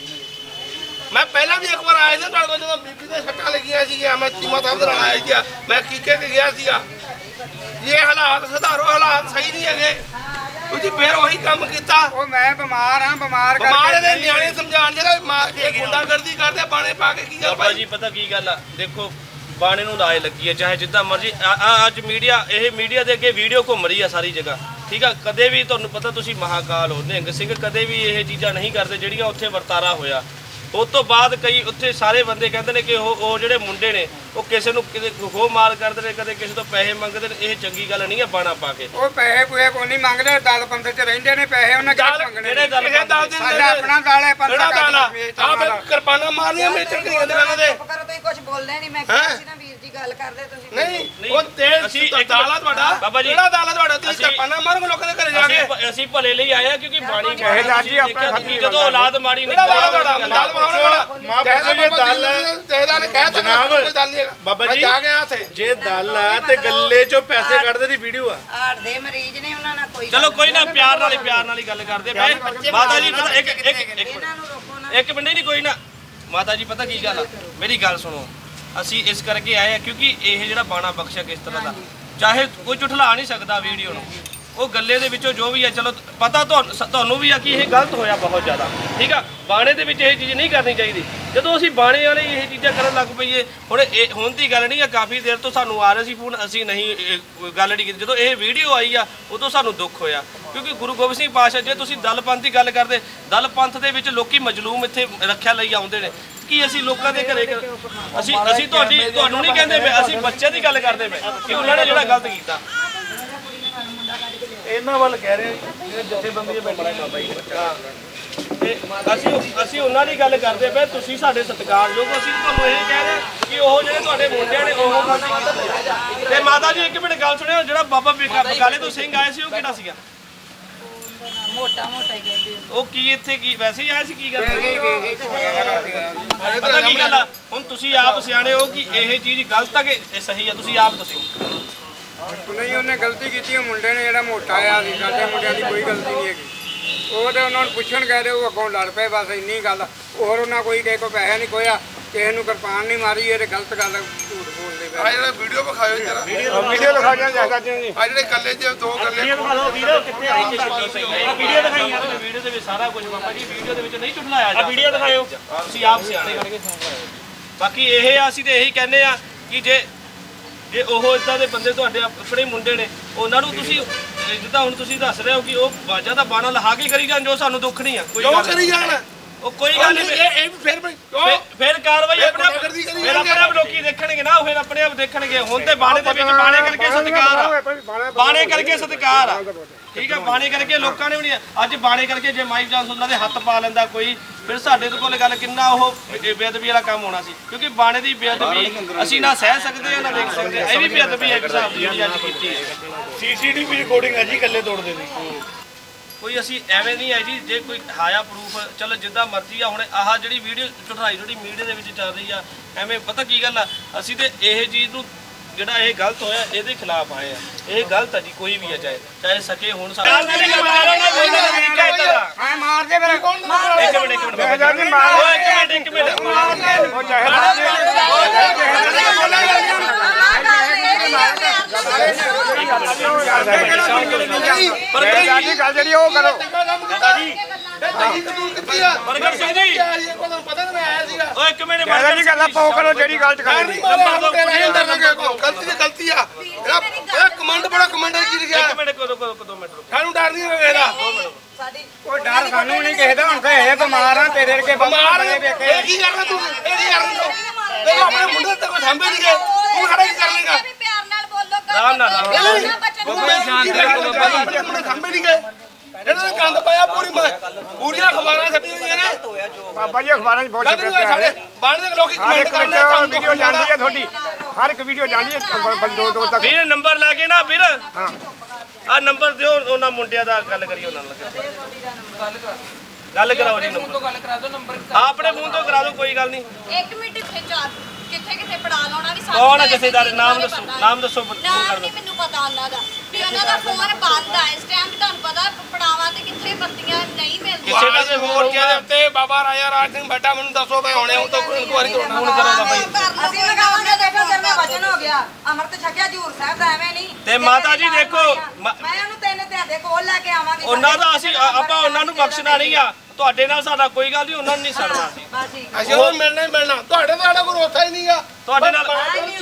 ਮੈਂ ਪਹਿਲਾਂ ਵੀ ਇੱਕ ਵਾਰ ਆਇਆ ਸੀ ਤੁਹਾਡੇ ਕੋਲ ਜਦੋਂ ਬੀਬੀ ਦੇ ਸੱਟਾਂ ਲੱਗੀਆਂ ਸੀਗੀਆਂ, ਮੈਂ ਚੀਮਾ ਸਾਹਿਬ ਦੇ ਨਾਲ ਆਇਆ ਸੀਗਾ, ਮੈਂ ਕੀਕੇ ਤੇ ਗਿਆ ਸੀਗਾ। ਇਹ ਹਾਲਾਤ ਸੁਧਾਰੋ, ਹਾਲਾਤ ਸਹੀ ਨਹੀਂ ਹੈਗੇ, ਤੁਸੀਂ ਫਿਰ ਉਹੀ ਕੰਮ ਕੀਤਾ। ਉਹ ਮੈਂ ਬਿਮਾਰ ਹਾਂ, ਬਿਮਾਰ ਕਰਕੇ ਬਿਮਾਰ ਦੇ ਨਿਆਣੇ ਸਮਝਾਉਣ ਜਿਹੜਾ ਮਾਰ ਕੇ ਗੁੰਡਾਗਰਦੀ ਕਰਦੇ ਬਾਣੇ ਪਾ ਕੇ ਕੀ ਗੱਲ ਬਾਬਾ ਜੀ ਪਤਾ ਕੀ ਗੱਲ ਆ, ਦੇਖੋ ਬਾਣੇ ਨੂੰ ਲਾਏ ਲੱਗੀ ਹੈ ਚਾਹੇ ਜਿੱਦਾਂ ਮਰਜ਼ੀ। ਅੱਜ ਮੀਡੀਆ ਇਹ ਮੀਡੀਆ ਦੇ ਅੱਗੇ ਵੀਡੀਓ ਘੁੰਮ ਰਹੀ ਆ ਸਾਰੀ ਜਗ੍ਹਾ, ਠੀਕ ਆ। ਕਦੇ ਵੀ ਤੁਹਾਨੂੰ ਪਤਾ ਤੁਸੀਂ ਮਹਾਕਾਲ ਹੋ, ਨਿਹੰਗ ਸਿੰਘ ਕਦੇ ਵੀ ਇਹ ਚੀਜ਼ਾਂ ਨਹੀਂ ਕਰਦੇ ਜਿਹੜੀਆਂ ਉੱਥੇ ਵਰਤਾਰਾ ਹੋਇਆ। ਉਸ ਤੋਂ ਬਾਅਦ ਕਈ ਉੱਥੇ ਸਾਰੇ ਬੰਦੇ ਕਹਿੰਦੇ ਨੇ ਕਿ ਉਹ ਉਹ ਜਿਹੜੇ ਮੁੰਡੇ ਨੇ ਉਹ ਕਿਸੇ ਨੂੰ ਕਿਤੇ ਖੋਹ ਮਾਰ ਕਰਦੇ ਨੇ, ਕਦੇ ਕਿਸੇ ਤੋਂ ਪੈਸੇ ਮੰਗਦੇ ਨੇ। ਇਹ ਚੰਗੀ ਗੱਲ ਨਹੀਂ ਆ ਬਾਣਾ ਪਾ ਕੇ। ਉਹ ਪੈਸੇ ਕੋਈ ਕੋਈ ਨਹੀਂ ਮੰਗਦੇ, ਦਲ ਪੰਥ ਚ ਰਹਿੰਦੇ ਨੇ, ਪੈਸੇ ਉਹਨਾਂ ਕਿਹੜੇ ਮੰਗਣੇ? ਜਿਹੜੇ ਦਲ ਪੰਥ ਸਾਡਾ ਆਪਣਾ ਦਲ ਹੈ, ਪੰਥ ਕਿਹੜਾ ਦਲ ਆ? ਆਹ ਫਿਰ ਕਿਰਪਾਨਾਂ ਮਾਰਨੀਆਂ ਮੇਚਣ ਕਰੀਆਂ ਦੁਕਾਨਾਂ ਦੇ। ਚੁੱਪ ਕਰੋ, ਤੁਸੀਂ ਕੁਝ ਬੋਲਦੇ ਨਹੀਂ। ਮੈਂ ਕਿਹਾ ਸੀ ਨਾ ਵੀਰ ਜੀ ਗੱਲ ਕਰਦੇ ਤੁਸੀਂ। ਨਹੀਂ ਉਹ ਤੇ ਅਸੀਂ ਦਾਲਾ ਤੁਹਾਡਾ ਬਾਬਾ ਜੀ ਕਿਹੜਾ ਦਾਲਾ ਤੁਹਾਡਾ? ਤੁਸੀਂ ਕਿਰਪਾਨਾਂ ਮਾਰੋਗੇ ਲੋਕਾਂ ਦੇ ਘਰੇ ਜਾ ਕੇ। ਅਸੀਂ ਅਸੀਂ ਭਲੇ ਲਈ ਆਏ ਆ ਕਿਉਂਕਿ ਬਾਣੀ ਜਥੇਦਾਰ ਜੀ ਆਪਣੇ ਜਦੋਂ ਔਲਾਦ ਮਾੜੀ ਕਿਹੜਾ ਦਾਲਾ ਤੁਹਾਡਾ? ਨਿਕਲਦੀ ਦਲ ਬਣਾਉਣਾ ਬਾਬਾ ਜੀ ਦਲ ਤੇਰਾ ਨੇ ਕਹਿ ਤਾ ਜਨਾਬ, ਕੋਈ ਦਲ ਨਹੀਂ ਹੈਗਾ। ਬਾਬਾ ਮੈਂ ਜੀ ਜਾ ਗਿਆ ਉੱਥੇ। ਜੇ ਦਲ ਆ ਤੇ ਗੱਲੇ ਚੋਂ ਪੈਸੇ ਕੱਢਦੇ ਦੀ ਵੀਡੀਓ ਆ। ਹਾਰਟ ਦੇ ਮਰੀਜ਼ ਨੇ, ਉਹਨਾਂ ਨਾਲ ਕੋਈ ਚਲੋ ਕੋਈ ਨਾ, ਪਿਆਰ ਨਾਲ ਹੀ ਪਿਆਰ ਨਾਲ ਹੀ ਗੱਲ ਕਰਦੇ ਪਏ। ਮਾਤਾ ਜੀ ਪਤਾ ਇੱਕ ਇੱਕ ਇੱਕ ਇਹਨਾਂ ਨੂੰ ਰੋਕੋ ਨਾ। ਇੱਕ ਮਿੰਟ ਨਹੀਂ ਕੋਈ ਨਾ। ਮਾਤਾ ਜੀ ਪਤਾ ਕੀ ਗੱਲ ਆ, ਮੇਰੀ ਗੱਲ ਸੁਣੋ। ਅਸੀਂ ਇਸ ਕਰਕੇ ਆਏ ਆ ਕਿਉਂਕਿ ਇਹ ਜਿਹੜਾ ਬਾਣਾ ਬਖਸ਼ਿਆ ਕਿਸ ਤਰ੍ਹਾਂ ਦਾ, ਚਾਹੇ ਕੋਈ ਝੁਠਲਾ ਨਹੀਂ ਸਕਦਾ ਵੀਡੀਓ ਨੂੰ। ਉਹ ਗੱਲੇ ਦੇ ਵਿੱਚੋਂ ਜੋ ਵੀ ਹੈ, ਚਲੋ ਪਤਾ ਤੁਹਾਨੂੰ ਤੁਹਾਨੂੰ ਵੀ ਆ ਕਿ ਇਹ ਗਲਤ ਹੋਇਆ ਬਹੁਤ ਜ਼ਿਆਦਾ, ਠੀਕ ਆ। ਬਾਣੇ ਦੇ ਵਿੱਚ ਇਹ ਚੀਜ਼ ਨਹੀਂ ਕਰਨੀ ਚਾਹੀਦੀ। ਜਦੋਂ ਅਸੀਂ ਬਾਣੇ ਵਾਲੇ ਇਹ ਚੀਜ਼ਾਂ ਕਰਨ ਲੱਗ ਪਈਏ, ਹੁਣ ਇਹ ਹੁਣ ਦੀ ਗੱਲ ਨਹੀਂ ਆ, ਕਾਫੀ ਦੇਰ ਤੋਂ ਸਾਨੂੰ ਆ ਰਿਹਾ ਸੀ ਫੋਨ, ਅਸੀਂ ਨਹੀਂ ਗੱਲ ਨਹੀਂ ਕੀਤੀ। ਜਦੋਂ ਇਹ ਵੀਡੀਓ ਆਈ ਆ ਉਦੋਂ ਸਾਨੂੰ ਦੁੱਖ ਹੋਇਆ ਕਿਉਂਕਿ ਗੁਰੂ ਗੋਬਿੰਦ ਸਿੰਘ ਪਾਤਸ਼ਾਹ, ਜੇ ਤੁਸੀਂ ਦਲ ਪੰਥ ਦੀ ਗੱਲ ਕਰਦੇ, ਦਲ ਪੰਥ ਦੇ ਵਿੱਚ ਲੋਕੀ ਮਜਲੂਮ ਇੱਥੇ ਰੱਖਿਆ ਲਈ ਆਉਂਦੇ ਨੇ ਕਿ ਅਸੀਂ ਲੋਕਾਂ ਦੇ ਘਰੇ ਅਸੀਂ ਅਸੀਂ ਤੁਹਾਡੀ ਤੁਹਾਨੂੰ ਨਹੀਂ ਕਹਿੰਦੇ ਪਏ, ਅਸੀਂ ਬੱਚੇ ਦੀ ਗੱਲ ਕਰਦੇ ਪਏ ਕਿ ਉਹਨਾਂ ਨੇ ਜਿਹੜਾ ਗਲਤ ਕੀਤਾ। ਇਹਨਾਂ ਵੱਲ ਕਹਿ ਰਹੇ ਜਿਹੜੇ ਜਥੇਬੰਦੀ ਦੇ ਬੈਠੇ ਬਾਬਾ ਜੀ ਤੇ ਅਸੀਂ ਅਸੀਂ ਉਹਨਾਂ ਦੀ ਗੱਲ ਕਰਦੇ ਪਏ, ਤੁਸੀਂ ਸਾਡੇ ਸਤਿਕਾਰਯੋਗ। ਅਸੀਂ ਤੁਹਾਨੂੰ ਇਹ ਕਹਿ ਰਹੇ ਕਿ ਉਹ ਜਿਹੜੇ ਤੁਹਾਡੇ ਮੁੰਡਿਆਂ ਨੇ ਉਹ ਗਲਤ ਕੀਤਾ। ਤੇ ਮਾਤਾ ਜੀ ਇੱਕ ਮਿੰਟ ਗੱਲ ਸੁਣਿਓ, ਜਿਹੜਾ ਬਾਬਾ ਬਕਾਲੇ ਤੋਂ ਸਿੰਘ ਆਏ ਸੀ ਉਹ ਕਿਹੜਾ ਸੀਗਾ? ਮੋਟਾ ਮੋਟਾ ਹੀ ਕਹਿੰਦੇ। ਉਹ ਕੀ ਇੱਥੇ ਕੀ ਵੈਸੇ ਹੀ ਆਇਆ ਸੀ? ਕੀ ਗੱਲ ਪਤਾ ਕੀ ਗੱਲ ਆ, ਹੁਣ ਤੁਸੀਂ ਆਪ ਸਿਆਣੇ ਹੋ ਕਿ ਇਹ ਚੀਜ਼ ਗਲਤ ਆ ਕਿ ਸਹੀ ਆ, ਤੁਸੀਂ ਆਪ ਦੱਸੋ। ਨਹੀਂ, ਉਹਨੇ ਗਲਤੀ ਕੀਤੀ। ਉਹ ਮੁੰਡੇ ਨੇ ਜਿਹੜਾ ਮੋਟਾ ਆ, ਸਾਡੇ ਮੁੰਡਿਆਂ ਦੀ ਕੋਈ ਗਲਤੀ ਨਹੀਂ ਹੈਗੀ। ਉਹ ਤੇ ਉਹਨਾਂ ਨੂੰ ਪੁੱਛਣ ਗਏ ਤੇ ਉਹ ਅੱਗੋਂ ਲੜ ਪਏ, ਬਸ ਇੰਨੀ ਗੱਲ। ਹੋਰ ਉਹਨਾਂ ਕੋਈ ਕਿਸੇ ਕੋ ਪੈਸਾ ਨਹੀਂ ਖੋਇਆ, ਕਿਸੇ ਨੂੰ ਕਿਰਪਾਨ ਨਹੀਂ ਮਾਰੀ। ਇਹ ਤੇ ਗਲਤ ਗੱਲ, ਝੂਠ ਬੋਲਦੇ ਪਏ। ਆ ਜਿਹੜਾ ਵੀਡੀਓ ਵਿਖਾਇਓ ਜਰਾ, ਵੀਡੀਓ ਦਿਖਾ ਜਾਂ ਜਿਆਦਾ ਜੀ। ਆ ਜਿਹੜੇ ਕੱਲੇ ਜੇ ਦੋ ਕੱਲੇ ਵੀਡੀਓ ਦਿਖਾਈ ਆ, ਵੀਡੀਓ ਦੇ ਵਿੱਚ ਸਾਰਾ ਕੁਝ ਬਾਬਾ ਜੀ ਵੀਡੀਓ ਦੇ ਵਿੱਚ ਨਹੀਂ ਝੁਠਲਾਇਆ ਜਾ। ਵੀਡੀਓ ਦਿਖਾਇਓ, ਤੁਸੀਂ ਆਪ ਸਿਆਣੇ ਕਰਕੇ। ਬਾਕੀ ਇਹ ਆ, ਅਸੀਂ ਤੇ ਇਹੀ ਕਹਿੰਦੇ ਆ ਕਿ ਜੇ ਜੇ ਉਹ ਇਦਾਂ ਦੇ ਬੰਦੇ ਤੁਹਾਡੇ ਆਪਣੇ ਮੁੰਡੇ ਨੇ, ਉਹਨਾਂ ਨੂੰ ਤੁਸੀਂ ਜਿੱਦਾਂ ਹੁਣ ਤੁਸੀਂ ਦੱਸ ਰਹੇ ਹੋ ਕਿ ਉਹ ਬਾਜਾਂ ਦਾ ਬਾਣਾ ਲਹਾ ਕੇ ਕਰੀ ਜਾਣ, ਜੋ ਸਾਨੂੰ ਦੁੱਖ ਨਹੀਂ ਆ। ਕੋਈ ਕਿਉਂ ਕਰੀ ਜਾਣ? ਉਹ ਕੋਈ ਗੱਲ ਨਹੀਂ, ਇਹ ਫਿਰ ਫਿਰ ਕਾਰਵਾਈ ਆਪਣੇ ਆਪ ਫਿਰ ਆਪਣੇ ਆਪ ਲੋਕੀ ਦੇਖਣਗੇ ਨਾ, ਫਿਰ ਆਪਣੇ ਆਪ ਦੇਖਣਗੇ। ਹੁਣ ਤੇ ਬਾਣੇ ਦੇ ਵਿੱਚ ਬਾਣੇ ਕਰਕੇ ਸਤਿਕਾਰ ਆ, ਬਾਣੇ ਕਰਕੇ ਸਤਿਕਾਰ ਆ, ਠੀਕ ਆ। ਬਾਣੇ ਕਰਕੇ ਲੋਕਾਂ ਨੇ ਵੀ ਨਹੀਂ, ਅੱਜ ਬਾਣੇ ਕਰਕੇ ਜੇ ਮਾਈਕ ਜਾਨਸ ਉਹਨਾਂ ਦੇ ਹੱਥ ਪਾ ਲੈਂਦਾ ਕੋਈ, ਫਿਰ ਸਾਡੇ ਤੋਂ ਕੋਲ ਗੱਲ ਕਿੰਨਾ ਉਹ ਬੇਅਦਬੀ ਵਾਲਾ ਕੰਮ ਹੋਣਾ ਸੀ। ਕਿਉਂਕਿ ਬਾਣੇ ਦੀ ਬੇਅਦਬੀ ਅਸੀਂ ਨਾ ਸਹਿ ਸਕਦੇ ਆ ਨਾ ਦੇਖ ਸਕਦੇ। ਇਹ ਵੀ ਬੇਅਦਬੀ ਹੈ ਇੱਕ ਹਿਸਾਬ ਦੀ ਜਿਹੜੀ ਅੱਜ ਕੀਤੀ ਹੈ। ਸੀਸੀਟੀਵੀ ਰਿਕਾਰਡਿੰਗ ਹੈ ਜੀ ਇਕੱਲੇ ਤੋੜਦੇ ਦੀ। ਕੋਈ ਅਸੀਂ ਐਵੇਂ ਨਹੀਂ ਹੈ ਜੀ, ਜੇ ਕੋਈ ਹਾਇਆ ਪ੍ਰੂਫ ਚਲੋ ਜਿੱਦਾਂ ਮਰਜ਼ੀ ਆ। ਹੁਣ ਆਹ ਜਿਹੜੀ ਵੀਡੀਓ ਝੁਠਾਈ ਜਿਹੜੀ ਮੀਡੀਆ ਦੇ ਵਿੱਚ ਚੱਲ ਰਹੀ ਆ, ਐਵੇਂ ਪਤਾ ਕੀ ਗੱਲ ਆ, ਅਸੀਂ ਤੇ ਇਹ ਚੀਜ਼ ਨੂੰ ਜਿਹੜਾ ਇਹ ਗਲਤ ਹੋਇਆ ਇਹਦੇ ਖਿਲਾਫ ਆਏ ਆ। ਇਹ ਗਲਤ ਆ ਜੀ, ਕੋਈ ਵੀ ਆ, ਚਾਹੇ ਚਾਹੇ ਸਕੇ ਹੁਣ ਹਾਂ ਮਾਰਦੇ ਫਿਰ। ਇੱਕ ਮਿੰਟ ਇੱਕ ਮਿੰਟ ਇੱਕ ਮਿੰਟ ਇੱਕ ਮਿੰਟ ਉਹ ਚਾਹੇ ਪਰ ਗੱਲ ਜਿਹੜੀ ਉਹ ਕਰੋ। ਪ੍ਰਗਟ ਸਿੰਘ ਜੀ, ਪਤਾ ਨਹੀਂ ਆਇਆ ਸੀਗਾ। ਓਏ ਇੱਕ ਮਿੰਟ ਜਿਹੜੀ ਗੱਲ ਆਪਾਂ ਉਹ ਕਰੋ ਜਿਹੜੀ ਗਲਤ ਕਰਨੀ। ਗਲਤੀ ਤੇ ਗਲਤੀ ਆ। ਇਹ ਕਮਾਂਡ ਬੜਾ ਕਮਾਂਡਰ ਕੀ ਲਿਖਿਆ? ਇੱਕ ਮਿੰਟ ਰੁਕੋ ਰੁਕੋ ਦੋ ਮਿੰਟ ਰੁਕੋ। ਸਾਨੂੰ ਡਰ ਨਹੀਂ ਹੋਵੇਗਾ। ਕੋਈ ਡਰ ਸਾਨੂੰ ਨਹੀਂ ਕਿਸੇ ਦਾ। ਹੁਣ ਤਾਂ ਇਹ ਬਿਮਾਰ ਆ, ਤੇਰੇ ਵਰਗੇ ਬਿਮਾਰ ਇਹ ਕੀ ਕਰਨਾ ਤੂੰ? ਇਹ ਕੀ ਕਰਨਾ ਤੂੰ? ਤੈਨੂੰ ਆਪਣੇ ਮੁੰਡੇ ਤੇ ਕੋਈ ਸਾਂਭੇ ਨਹੀਂ ਗਏ, ਤੂੰ ਖੜਾ ਕੀ ਕਰ ਲੇਗਾ? ਪਿਆਰ ਨਾਲ ਬੋਲੋ। ਆਰਾਮ ਨਾਲ ਆਪਣੇ ਮੁੰਡੇ ਸਾਂਭੇ ਨਹੀਂ ਗਏ। ਇਹਨਾਂ ਨੇ ਗੰਦ ਪਾਇਆ ਪੂਰੀ ਪੂਰੀਆਂ ਅਖਬਾਰਾਂ ਛਪੀਆਂ ਹੋਈਆਂ ਨੇ। ਬਾਬਾ ਜੀ ਅਖਬਾਰਾਂ 'ਚ ਬਹੁਤ ਛਪਿਆ ਪਿਆ ਸਾਡੇ ਹੈ। ਬਾਹਰ ਦੇ ਲੋਕੀ ਹਰ ਕਮੈਂਟ ਇੱਕ ਕਰਦੇ ਵਿੱਚ ਵੀਡੀਓ ਜਾਂਦੀ ਹੈ ਤੁਹਾਡੀ, ਹਰ ਇੱਕ ਵੀਡੀਓ ਜਾਂਦੀ ਹੈ ਦੋ ਦੋ ਤੱਕ। ਵੀਰ ਨੰਬਰ ਲੈ ਕੇ ਨਾ ਵੀਰ, ਹਾਂ ਆ ਨੰਬਰ ਦਿਓ ਉਹਨਾਂ ਮੁੰਡਿਆਂ ਦਾ, ਗੱਲ ਕਰੀਏ ਉਹਨਾਂ ਨਾਲ। ਗੱਲ ਕਰਾਓ ਜੀ ਨੰਬਰ ਤੋਂ ਗੱਲ ਕਰਾ ਦਿਓ ਨੰਬਰ ਆਪਣੇ ਫੋਨ ਤੋਂ ਕਰਾ ਦਿਓ ਕੋਈ ਗੱਲ ਨਹੀਂ ਇੱਕ ਮਿੰਟ ਇੱਥੇ ਚਾਰ ਕਿੱਥੇ ਕਿੱਥੇ ਪੜਾ ਲਾਉਣਾ ਵੀ ਕੌਣ ਹੈ ਜਥੇਦਾਰ ਨਾਮ ਦੱਸੋ ਨਾਮ ਦੱਸੋ ਨਾਮ ਨਹੀਂ ਮੈਨੂੰ ਪਤਾ ਉਹਨਾਂ ਦਾ ਵੀ ਉਹਨਾਂ ਦਾ ਫੋਨ ਬੰਦ ਆ ਇਸ ਟਾਈਮ ਤੁਹਾਨੂੰ ਪਤਾ ਪੜਾਵਾਂ ਤੇ ਕਿੱਥੇ ਬੱਤੀਆਂ ਨਹੀਂ ਮਿਲਦੀਆਂ ਕਿਸੇ ਦਾ ਤੇ ਹੋਰ ਕਿਹਾ ਦੇ ਉੱਤੇ ਬਾਬਾ ਰਾਜਾ ਰਾਜ ਸਿੰਘ ਬੱਟਾ ਮੈਨੂੰ ਦੱਸੋ ਮੈਂ ਹੁਣੇ ਉਹ ਤੋਂ ਇਨਕੁਆਰੀ ਕਰਾਉਣਾ ਫੋਨ ਕਰੋ ਬਾਬਾ ਜੀ ਅਸੀਂ ਲਗਾਵਾਂਗੇ ਦੇਖੋ ਫਿਰ ਮੈਂ ਵਚਨ ਹੋ ਗਿਆ ਅਮਰਤ ਛਕਿਆ ਹਜੂਰ ਸਾਹਿਬ ਦਾ ਐਵੇਂ ਨਹੀਂ ਤੇ ਮਾਤਾ ਜੀ ਦੇਖੋ ਮੈਂ ਉਹਨੂੰ ਤਿੰਨ ਧਿਆਨ ਦੇ ਕੋਲ ਲੈ ਕੇ ਆਵਾਂਗੀ ਉਹਨਾਂ ਦਾ ਅਸੀਂ ਆਪਾਂ ਉਹਨਾਂ ਨੂੰ ਬਖਸ਼ਣਾ ਨਹੀਂ ਆ ਤੁਹਾਡੇ ਨਾਲ ਸਾਡਾ ਕੋਈ ਗੱਲ ਨਹੀਂ ਉਹਨਾਂ ਨੂੰ ਨਹੀਂ ਛੱਡਣਾ ਅਸੀਂ ਬਸ ਠੀਕ ਅਸੀਂ ਉਹ ਮਿਲਣਾ ਹੀ ਮਿਲਣਾ ਤੁਹਾਡੇ ਨਾਲ ਸਾਡਾ ਕੋਈ ਰੋਸਾ ਹੀ ਨਹੀਂਗਾ ਤੁਹਾਡੇ ਨਾਲ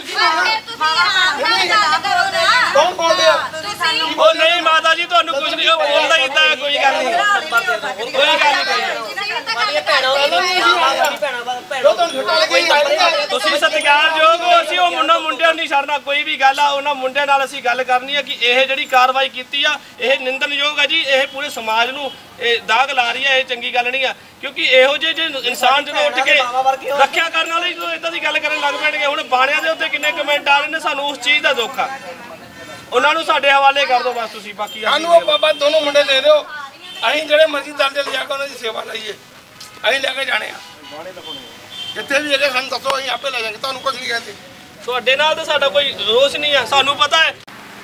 ਕੌਣ ਬੋਲਦੇ ਆ ਉਹ ਨਹੀਂ ਮਾਤਾ ਜੀ ਤੁਹਾਨੂੰ ਕੁਝ ਨਹੀਂ ਉਹ ਬੋਲਦਾ ਇਦਾਂ ਕੋਈ ਗੱਲ ਨਹੀਂ ਕੋਈ ਗੱਲ ਨਹੀਂ ਤੁਸੀਂ ਸਤਿਕਾਰਯੋਗ ਹੋ ਅਸੀਂ ਉਹ ਮੁੰਡਾ ਮੁੰਡਿਆਂ ਨਹੀਂ ਛੱਡਣਾ ਕੋਈ ਵੀ ਗੱਲ ਆ ਉਹਨਾਂ ਮੁੰਡਿਆਂ ਨਾਲ ਅਸੀਂ ਗੱਲ ਕਰਨੀ ਆ ਕਿ ਇਹ ਜਿਹੜੀ ਕਾਰਵਾਈ ਕੀਤੀ ਆ ਇਹ ਨਿੰਦਣਯੋਗ ਆ ਜੀ ਇਹ ਪੂਰੇ ਸਮਾਜ ਨੂੰ ਇਹ ਦਾਗ ਲਾ ਰਹੀ ਆ ਇਹ ਚੰਗੀ ਗੱਲ ਨਹੀਂ ਆ ਕਿਉਂਕਿ ਇਹੋ ਜਿਹੇ ਜੇ ਇਨਸਾਨ ਜਦੋਂ ਉੱਠ ਕੇ ਰੱਖਿਆ ਕਰਨ ਵਾਲੇ ਜਦੋਂ ਇਦਾਂ ਦੀ ਗੱਲ ਕਰਨ ਲੱਗ ਪੈਣਗੇ ਹੁਣ ਬਾਣਿਆਂ ਦੇ ਉੱਤੇ ਕਿੰਨੇ ਕਮੈਂਟ ਆ ਰਹੇ ਨੇ ਸਾਨੂੰ ਉਸ ਚੀਜ਼ ਦਾ ਦੁੱਖ ਆ ਉਹਨਾਂ ਨੂੰ ਸਾਡੇ ਹਵਾਲੇ ਕਰ ਦਿਓ ਬਸ ਤੁਸੀਂ ਬਾਕੀ ਸਾਨੂੰ ਉਹ ਬਾਬਾ ਦੋਨੋਂ ਮੁੰਡੇ ਦੇ ਦਿਓ ਅਸੀਂ ਜਿਹੜੇ ਮਰਜ਼ੀ ਦਰਜੇ ਲਿਜਾ ਕੇ ਉਹਨਾਂ ਦੀ ਸੇਵਾ ਲਈਏ ਅਸੀਂ ਲੈ ਕੇ ਜਾਣੇ ਆ ਜਿੱਥੇ ਵੀ ਹੈਗੇ ਸਾਨੂੰ ਦੱਸੋ ਅਸੀਂ ਆਪੇ ਲੈ ਜਾਵਾਂਗੇ ਤੁਹਾਨੂੰ ਕੁਝ ਨਹੀਂ ਕਹਿੰਦੇ ਤੁਹਾਡੇ ਨਾਲ ਤਾਂ ਸਾਡਾ ਕੋਈ ਰੋਸ ਨਹੀਂ ਆ ਸਾਨੂੰ ਪਤਾ ਹੈ